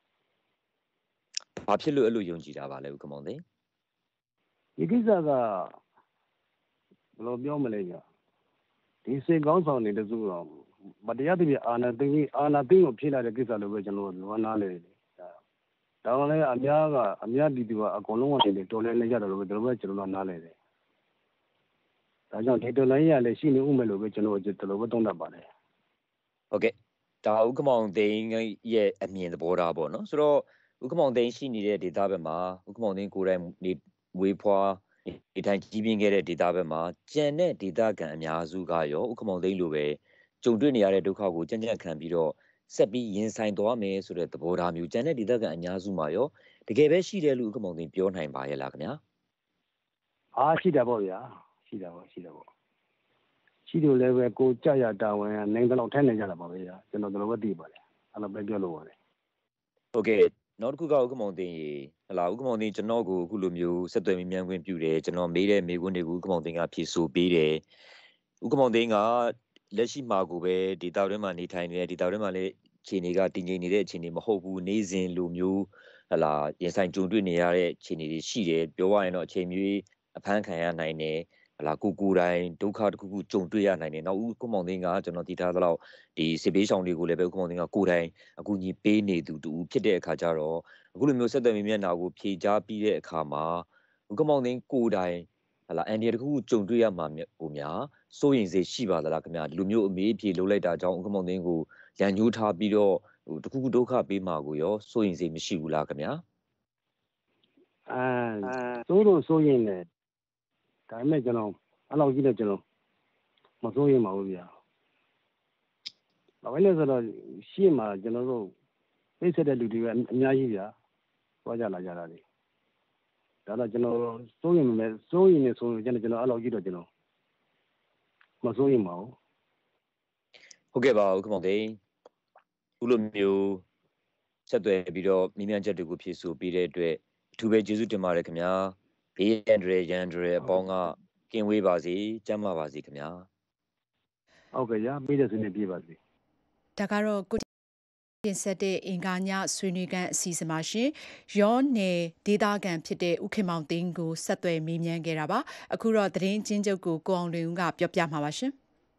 ဘာဖြစ်လို့အဲ့လိုယုံကြည်တာပါလဲဥက္ကမောင်သိန်းဒီကိစ္စကဘယ်လိုပြောမလဲကြာဒီစိတ်ကောင်းဆောင်နေတဲ့စုတော့မတရားတည်းအာဏာသိမ်းအာဏာသိမ်းကိုဖြစ်လာတဲ့ကိစ္စလို့ပဲကျွန်တော်တို့နားလေတယ်ဒါမှလည်းအများကအများပြည်သူကအကုန်လုံးကနေတော်လဲနေကြတယ်လို့ပဲကျွန်တော်ပဲကျွန်တော်နားလေတယ်ဒါကြောင့်ဒီတော်လိုင်းရလည်းရှိနေဦးမယ်လို့ပဲကျွန်တော်ကျွန်တော်ပဲသုံးသပ်ပါတယ်ဟုတ်ကဲ့ဒါဥက္ကမောင်သိန်းရဲ့အမြင်သဘောထားပေါ့နော်ဆိုတော့ဥက္ကမောင်သိန်းရှိနေတဲ့ဒေသဘက်မှာဥက္ကမောင်သိန်းကိုယ်တိုင်နေဝေးဖွာဒီတိုင်းကြီးပြင်းခဲ့တဲ့ဒေသဘက်မှာကျန်တဲ့ဒေသခံအများစုကရောဥက္ကမောင်သိန်းလိုပဲကြုံတွေ့နေရတဲ့ဒုက္ခကိုကြံ့ကြံ့ခံပြီးတော့ဆက်ပြီးရင်ဆိုင်သွားမယ်ဆိုတဲ့သဘောထားမျိုးကျန်တဲ့ဒေသခံအများစုမှာရောတကယ်ပဲရှိတယ်လို့ဥက္ကမောင်သိန်းပြောနိုင်ပါရဲ့လားခင်ဗျာအားရှိတယ်ပေါ့ဗျာရှိတယ်ပေါ့ရှိတယ်ပေါ့ရှိတယ်လည်းပဲကိုကြရတာဝန်နိုင်တော့ထဲနေကြတာပါပဲကျွန်တော်တို့ပဲသိပါတယ်အဲ့လိုပဲပြောလို့ပါတယ်ဟုတ်ကဲ့နောက်တစ်ခုကဥက္ကမောင်သိန်းရေဟလာဥက္ကမောင်သိန်းကျွန်တော်ကိုအခုလိုမျိုးဆက်သွယ်မြင်မြန်ခွင့်ပြုတယ်ကျွန်တော်မေးတဲ့မေးခွန်းတွေကိုဥက္ကမောင်သိန်းကဖြေဆိုပေးတယ်ဥက္ကမောင်သိန်းကလက်ရှိမှာကိုပဲဒေတာတွင်းမှာနေထိုင်နေတဲ့ဒေတာတွင်းမှာလည်းခြေနေကတည်ငြိမ်နေတဲ့အခြေအနေမဟုတ်ဘူးနေစဉ်လိုမျိုးဟလာရင်ဆိုင်ကြုံတွေ့နေရတဲ့အခြေအနေတွေရှိတယ်ပြောရရင်တော့အချိန်မျိုးအဖမ်းခံရနိုင်တယ်ဟလာကိုကိုတိုင်းဒုက္ခတစ်ခုခုကြုံတွေ့ရနိုင်တယ်နောက်ဥက္ကမောင်သိန်းကကျွန်တော်တည်ထားသလောက်ဒီစစ်ဘေးရှောင်တွေကိုလည်းပဲဥက္ကမောင်သိန်းကကိုတိုင်းအကူအညီပေးနေသူတူဖြစ်တဲ့အခါကျတော့အခုလိုမျိုးဆက်သွယ်မြင်မြန်တာကိုဖြေကြားပြီးတဲ့အခါမှာဥက္ကမောင်သိန်းကိုတိုင်းဟလာအန်ဒီတစ်ခုခုကြုံတွေ့ရမှာဟိုများစိုးရင်စေရှိပါသလားခင်ဗျာလူမျိုးအမေးအဖြေလုပ်လိုက်တာကြောင့်ဥက္ကမောင်သိန်းကိုရန်ညှိုးထားပြီးတော့ဟိုတစ်ခုခုဒုက္ခပေးမှာကိုရောစိုးရင်စေမရှိဘူးလားခင်ဗျာအဲစိုးလို့စိုးရင်လည်းဒါပေမဲ့ကျွန်တော်အဲ့လောက်ကြီးလည်းကျွန်တော်မစိုးရင်ပါဘူးဗျာဘာပဲလဲဆိုတော့ရှေ့မှာကျွန်တော်တို့သိစတဲ့လူတွေကအများကြီးဗျာသွားကြလာကြတာလေဒါတော့ကျွန်တော်စိုးရင်လည်းစိုးရင်လည်းစိုးရင်ကျွန်တော်ကျွန်တော်အဲ့လောက်ကြီးတော့ကျွန်တော်မစိုးရင်ပါဘူးဟုတ်ကဲ့ပါဥက္ကမောင်သိန်းခုလိုမျိုးဆက်သွယ်ပြီးတော့မိမြန်ချက်တွေကိုဖြည့်ဆို့ပြီးတဲ့အတွက်အထူးပဲကျေးဇူးတင်ပါတယ်ခင်ဗျာဘေးရန်ဒရရန်ဒရအပေါင်းကကင်းဝေးပါစေကျန်းမာပါစေခင်ဗျာဟုတ်ကဲ့ရပြီးတဲ့စနေပြေးပါစေဒါကတော့ကိုတင်ဆက်တဲ့အင်္ဂါညဆွေးနွေးခန်းအစီအစဉ်မှာရှင်ရောနယ်ဒေသခံဖြစ်တဲ့ဦးခင်မောင်သိန်းကိုဆက်သွယ်မေးမြန်းခဲ့တာပါအခုတော့သတင်းချင်းချုပ်ကိုကိုအောင်လွင်ဦးကပြောပြမှာပါရှင်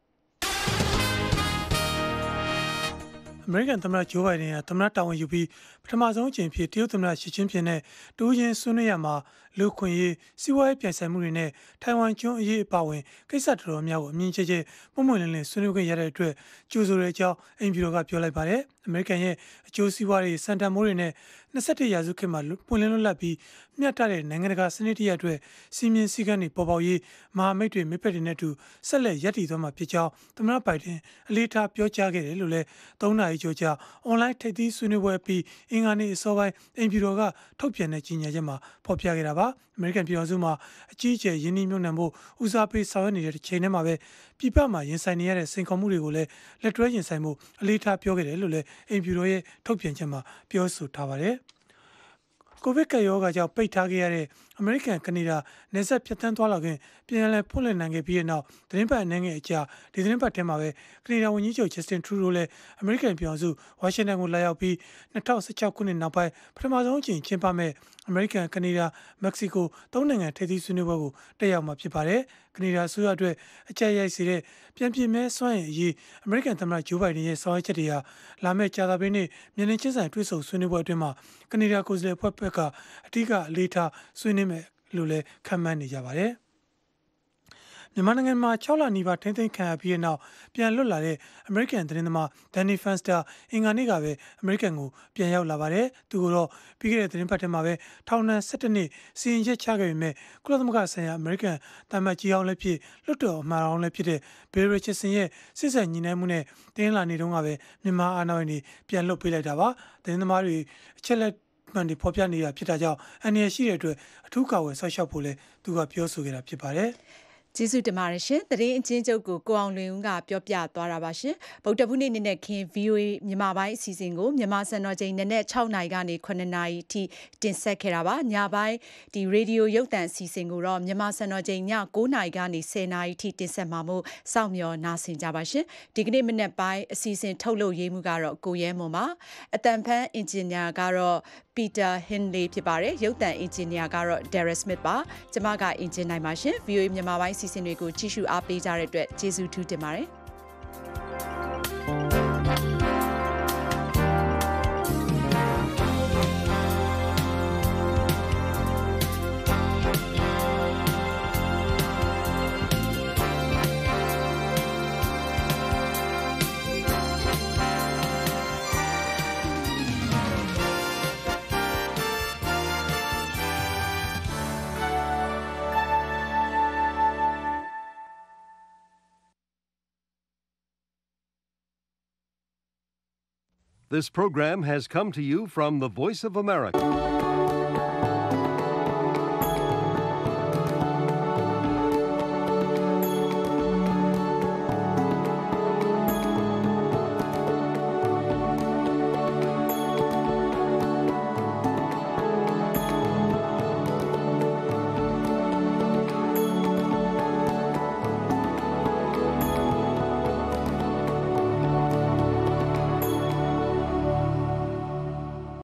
အမေရိကန်သမ္မတဂျိုးဘိုင်ဒန်ကသမ္မတတာဝန်ယူပြီးပထမဆုံးအကြိမ်ဖြစ်တရုတ်သမ္မတရှီကျင်းပင်နဲ့တူးချင်းဆွေးနွေးရမှာလူခွင့်ရေးစီးပွားရေးပြိုင်ဆိုင်မှုတွေနဲ့ထိုင်ဝမ်ကျွန်းအရေးအပါအဝင်ကိစ္စတော်တော်များကိုအမြင်ကျကျပုံမှန်လင်းလင်းဆွေးနွေးခွင့်ရတဲ့အတွက်ကြိုးဆိုတဲ့အကြောင်းအိမ်ဖြူတော်ကပြောလိုက်ပါတယ်အမေရိကန်ရဲ့အကျိုးစီးပွားရေးစံတန်မိုးတွေနဲ့နှစ်ဆယ့်တစ်ရာစုခေတ်မှာပွင့်လင်းလွတ်လပ်ပြီးမျှတတဲ့နိုင်ငံတကာစနစ်တရအတွက်စီမင်းစည်းကမ်းတွေပေါ်ပေါက်ရေးမဟာမိတ်တွေမိတ်ဖက်တွေနဲ့အတူဆက်လက်ရည်တည်သွားမှာဖြစ်ကြောင်းသမ္မတဘိုင်ဒန်အလေးထားပြောကြားခဲ့တယ်လို့လည်းသုံးနာရီကျော်ကြာအွန်လိုင်းထိပ်သီးဆွေးနွေးပွဲပြီးအင်္ဂါနေ့အစောပိုင်းအိမ်ဖြူတော်ကထုတ်ပြန်တဲ့ကြေညာချက်မှာဖော်ပြခဲ့တာပါအမေရိကန်ပြည်ထောင်စုမှာအကြီးအကျယ်ရင်းနှီးမြှုပ်နှံဖို့ဦးစားပေးဆောင်ရွက်နေတဲ့ချိန်ထဲမှာပဲပြည်ပမှာရင်ဆိုင်နေရတဲ့စိန်ခေါ်မှုတွေကိုလည်းလက်တွဲရင်ဆိုင်မှုအလေးထားပြောခဲ့တယ်လို့လည်းအိမ်ဖြူတော်ရဲ့ထုတ်ပြန်ချက်မှာပြောဆိုထားပါတယ်ကိုဗစ်ကပ်ရောဂါကြောင့်ပိတ်ထားခဲ့ရတဲ့အမေရိကန်ကနေဒါနယ်စပ်ဖြတ်သန်းသွားလာခွင့်ပြန်လည်ဖွင့်လှစ်နိုင်ခဲ့ပြီးတဲ့နောက်သတင်းပတ်အနေငယ်အကြာဒီသတင်းပတ်ထဲမှာပဲကနေဒါဝန်ကြီးချုပ် Justin Trudeau လည်းအမေရိကန်ပြည်ထောင်စုဝါရှင်တန်ကိုလာရောက်ပြီး၂၀၁၆ခုနှစ်နောက်ပိုင်းပထမဆုံးအကြိမ်ကျင်းပမဲ့အမေရိကန်ကနေဒါမက္ကဆီကိုသုံးနိုင်ငံထိပ်သီးဆွေးနွေးပွဲကိုတက်ရောက်မှာဖြစ်ပါတယ်ကနေဒါအစိုးရအတွက်အကြက်ရိုက်စေတဲ့ပြန်ပြင်းမဲစွမ်းရည်အရေးအမေရိကန်သမ္မတဂျိုးဘိုင်ဒန်ရဲ့ဆောင်ရွက်ချက်တွေဟာလာမယ့်ကြာသပတေးနေ့မြန်နှင်းချင်းဆိုင်တွေ့ဆုံဆွေးနွေးပွဲအတွင်းမှာကနေဒါကိုယ်စားလှယ်ဖွဲ့ဘက်ကအထူးအလေးထားဆွေးနွေးမယ်လို့လည်းခန့်မှန်းနေကြပါတယ်မြန်မာနိုင်ငံမှာ၆လနီးပါးထိန်းသိမ်းခံရပြီးတဲ့နောက်ပြန်လွတ်လာတဲ့အမေရိကန်သတင်းသမားဒန်နီဖန်စတာအင်္ဂါနေ့ကပဲအမေရိကန်ကိုပြန်ရောက်လာပါတယ်။သူကတော့ပြီးခဲ့တဲ့သတင်းပတ်ထဲမှာပဲထောင်ဒဏ်၁၁နှစ်စီရင်ချက်ချခဲ့ပေမဲ့ကုလသမဂ္ဂဆိုင်ရာအမေရိကန်တာမန်ကြီးအောင်လည်းဖြစ်လွတ်တော်အမှားအောင်လည်းဖြစ်တဲ့ဘေးရချစ်ဆန်ရဲ့စစ်ဆက်ညီနိုင်မှုနဲ့တင်းလာနေတုန်းကပဲမြန်မာအာဏာပိုင်တွေပြန်လွတ်ပေးလိုက်တာပါ။သတင်းသမားတွေအချက်လက်မှန်တွေဖော်ပြနေတာဖြစ်တာကြောင့်အန္တရာယ်ရှိတဲ့အတွက်အထူးကာဝယ်ဆောက်ရှောက်ဖို့လည်းသူကပြောဆိုခဲ့တာဖြစ်ပါတယ်။ကျေးဇူးတင်ပါတယ်ရှင်။သတင်းအချင်းချုပ်ကိုကိုအောင်လွင်ဦးကပြောပြသွားတာပါရှင်။ဗုဒ္ဓဘုနေ့နေ့နဲ့ခင် ဗီအိုအေမြန်မာပိုင်းအစီအစဉ်ကိုမြန်မာစံတော်ချိန်နနက်၆နာရီကနေ၇နာရီအထိတင်ဆက်ခဲ့တာပါ။ညပိုင်းဒီရေဒီယိုရုပ်သံအစီအစဉ်ကိုတော့မြန်မာစံတော်ချိန်ည၉နာရီကနေ၁၀နာရီအထိတင်ဆက်မှာမို့စောင့်မျှော်နားဆင်ကြပါရှင်။ဒီကနေ့မနက်ပိုင်းအစီအစဉ်ထုတ်လုပ်ရေးမှုကတော့ကိုရဲမွန်ပါ။အတန်ဖန်အင်ဂျင်နီယာကတော့ပီတာဟင်လေးဖြစ်ပါတယ်။ရုပ်သံအင်ဂျင်နီယာကတော့ Derek Smith ပါ။ကျွန်မကအင်ဂျင်နိုင်ပါရှင်။ ဗီအိုအေမြန်မာပိုင်းအစီအစဉ်တွေကိုကြည့်ရှုအားပေးကြတဲ့အတွက်ကျေးဇူးထူးတင်ပါတယ်။ This program has come to you from the Voice of America.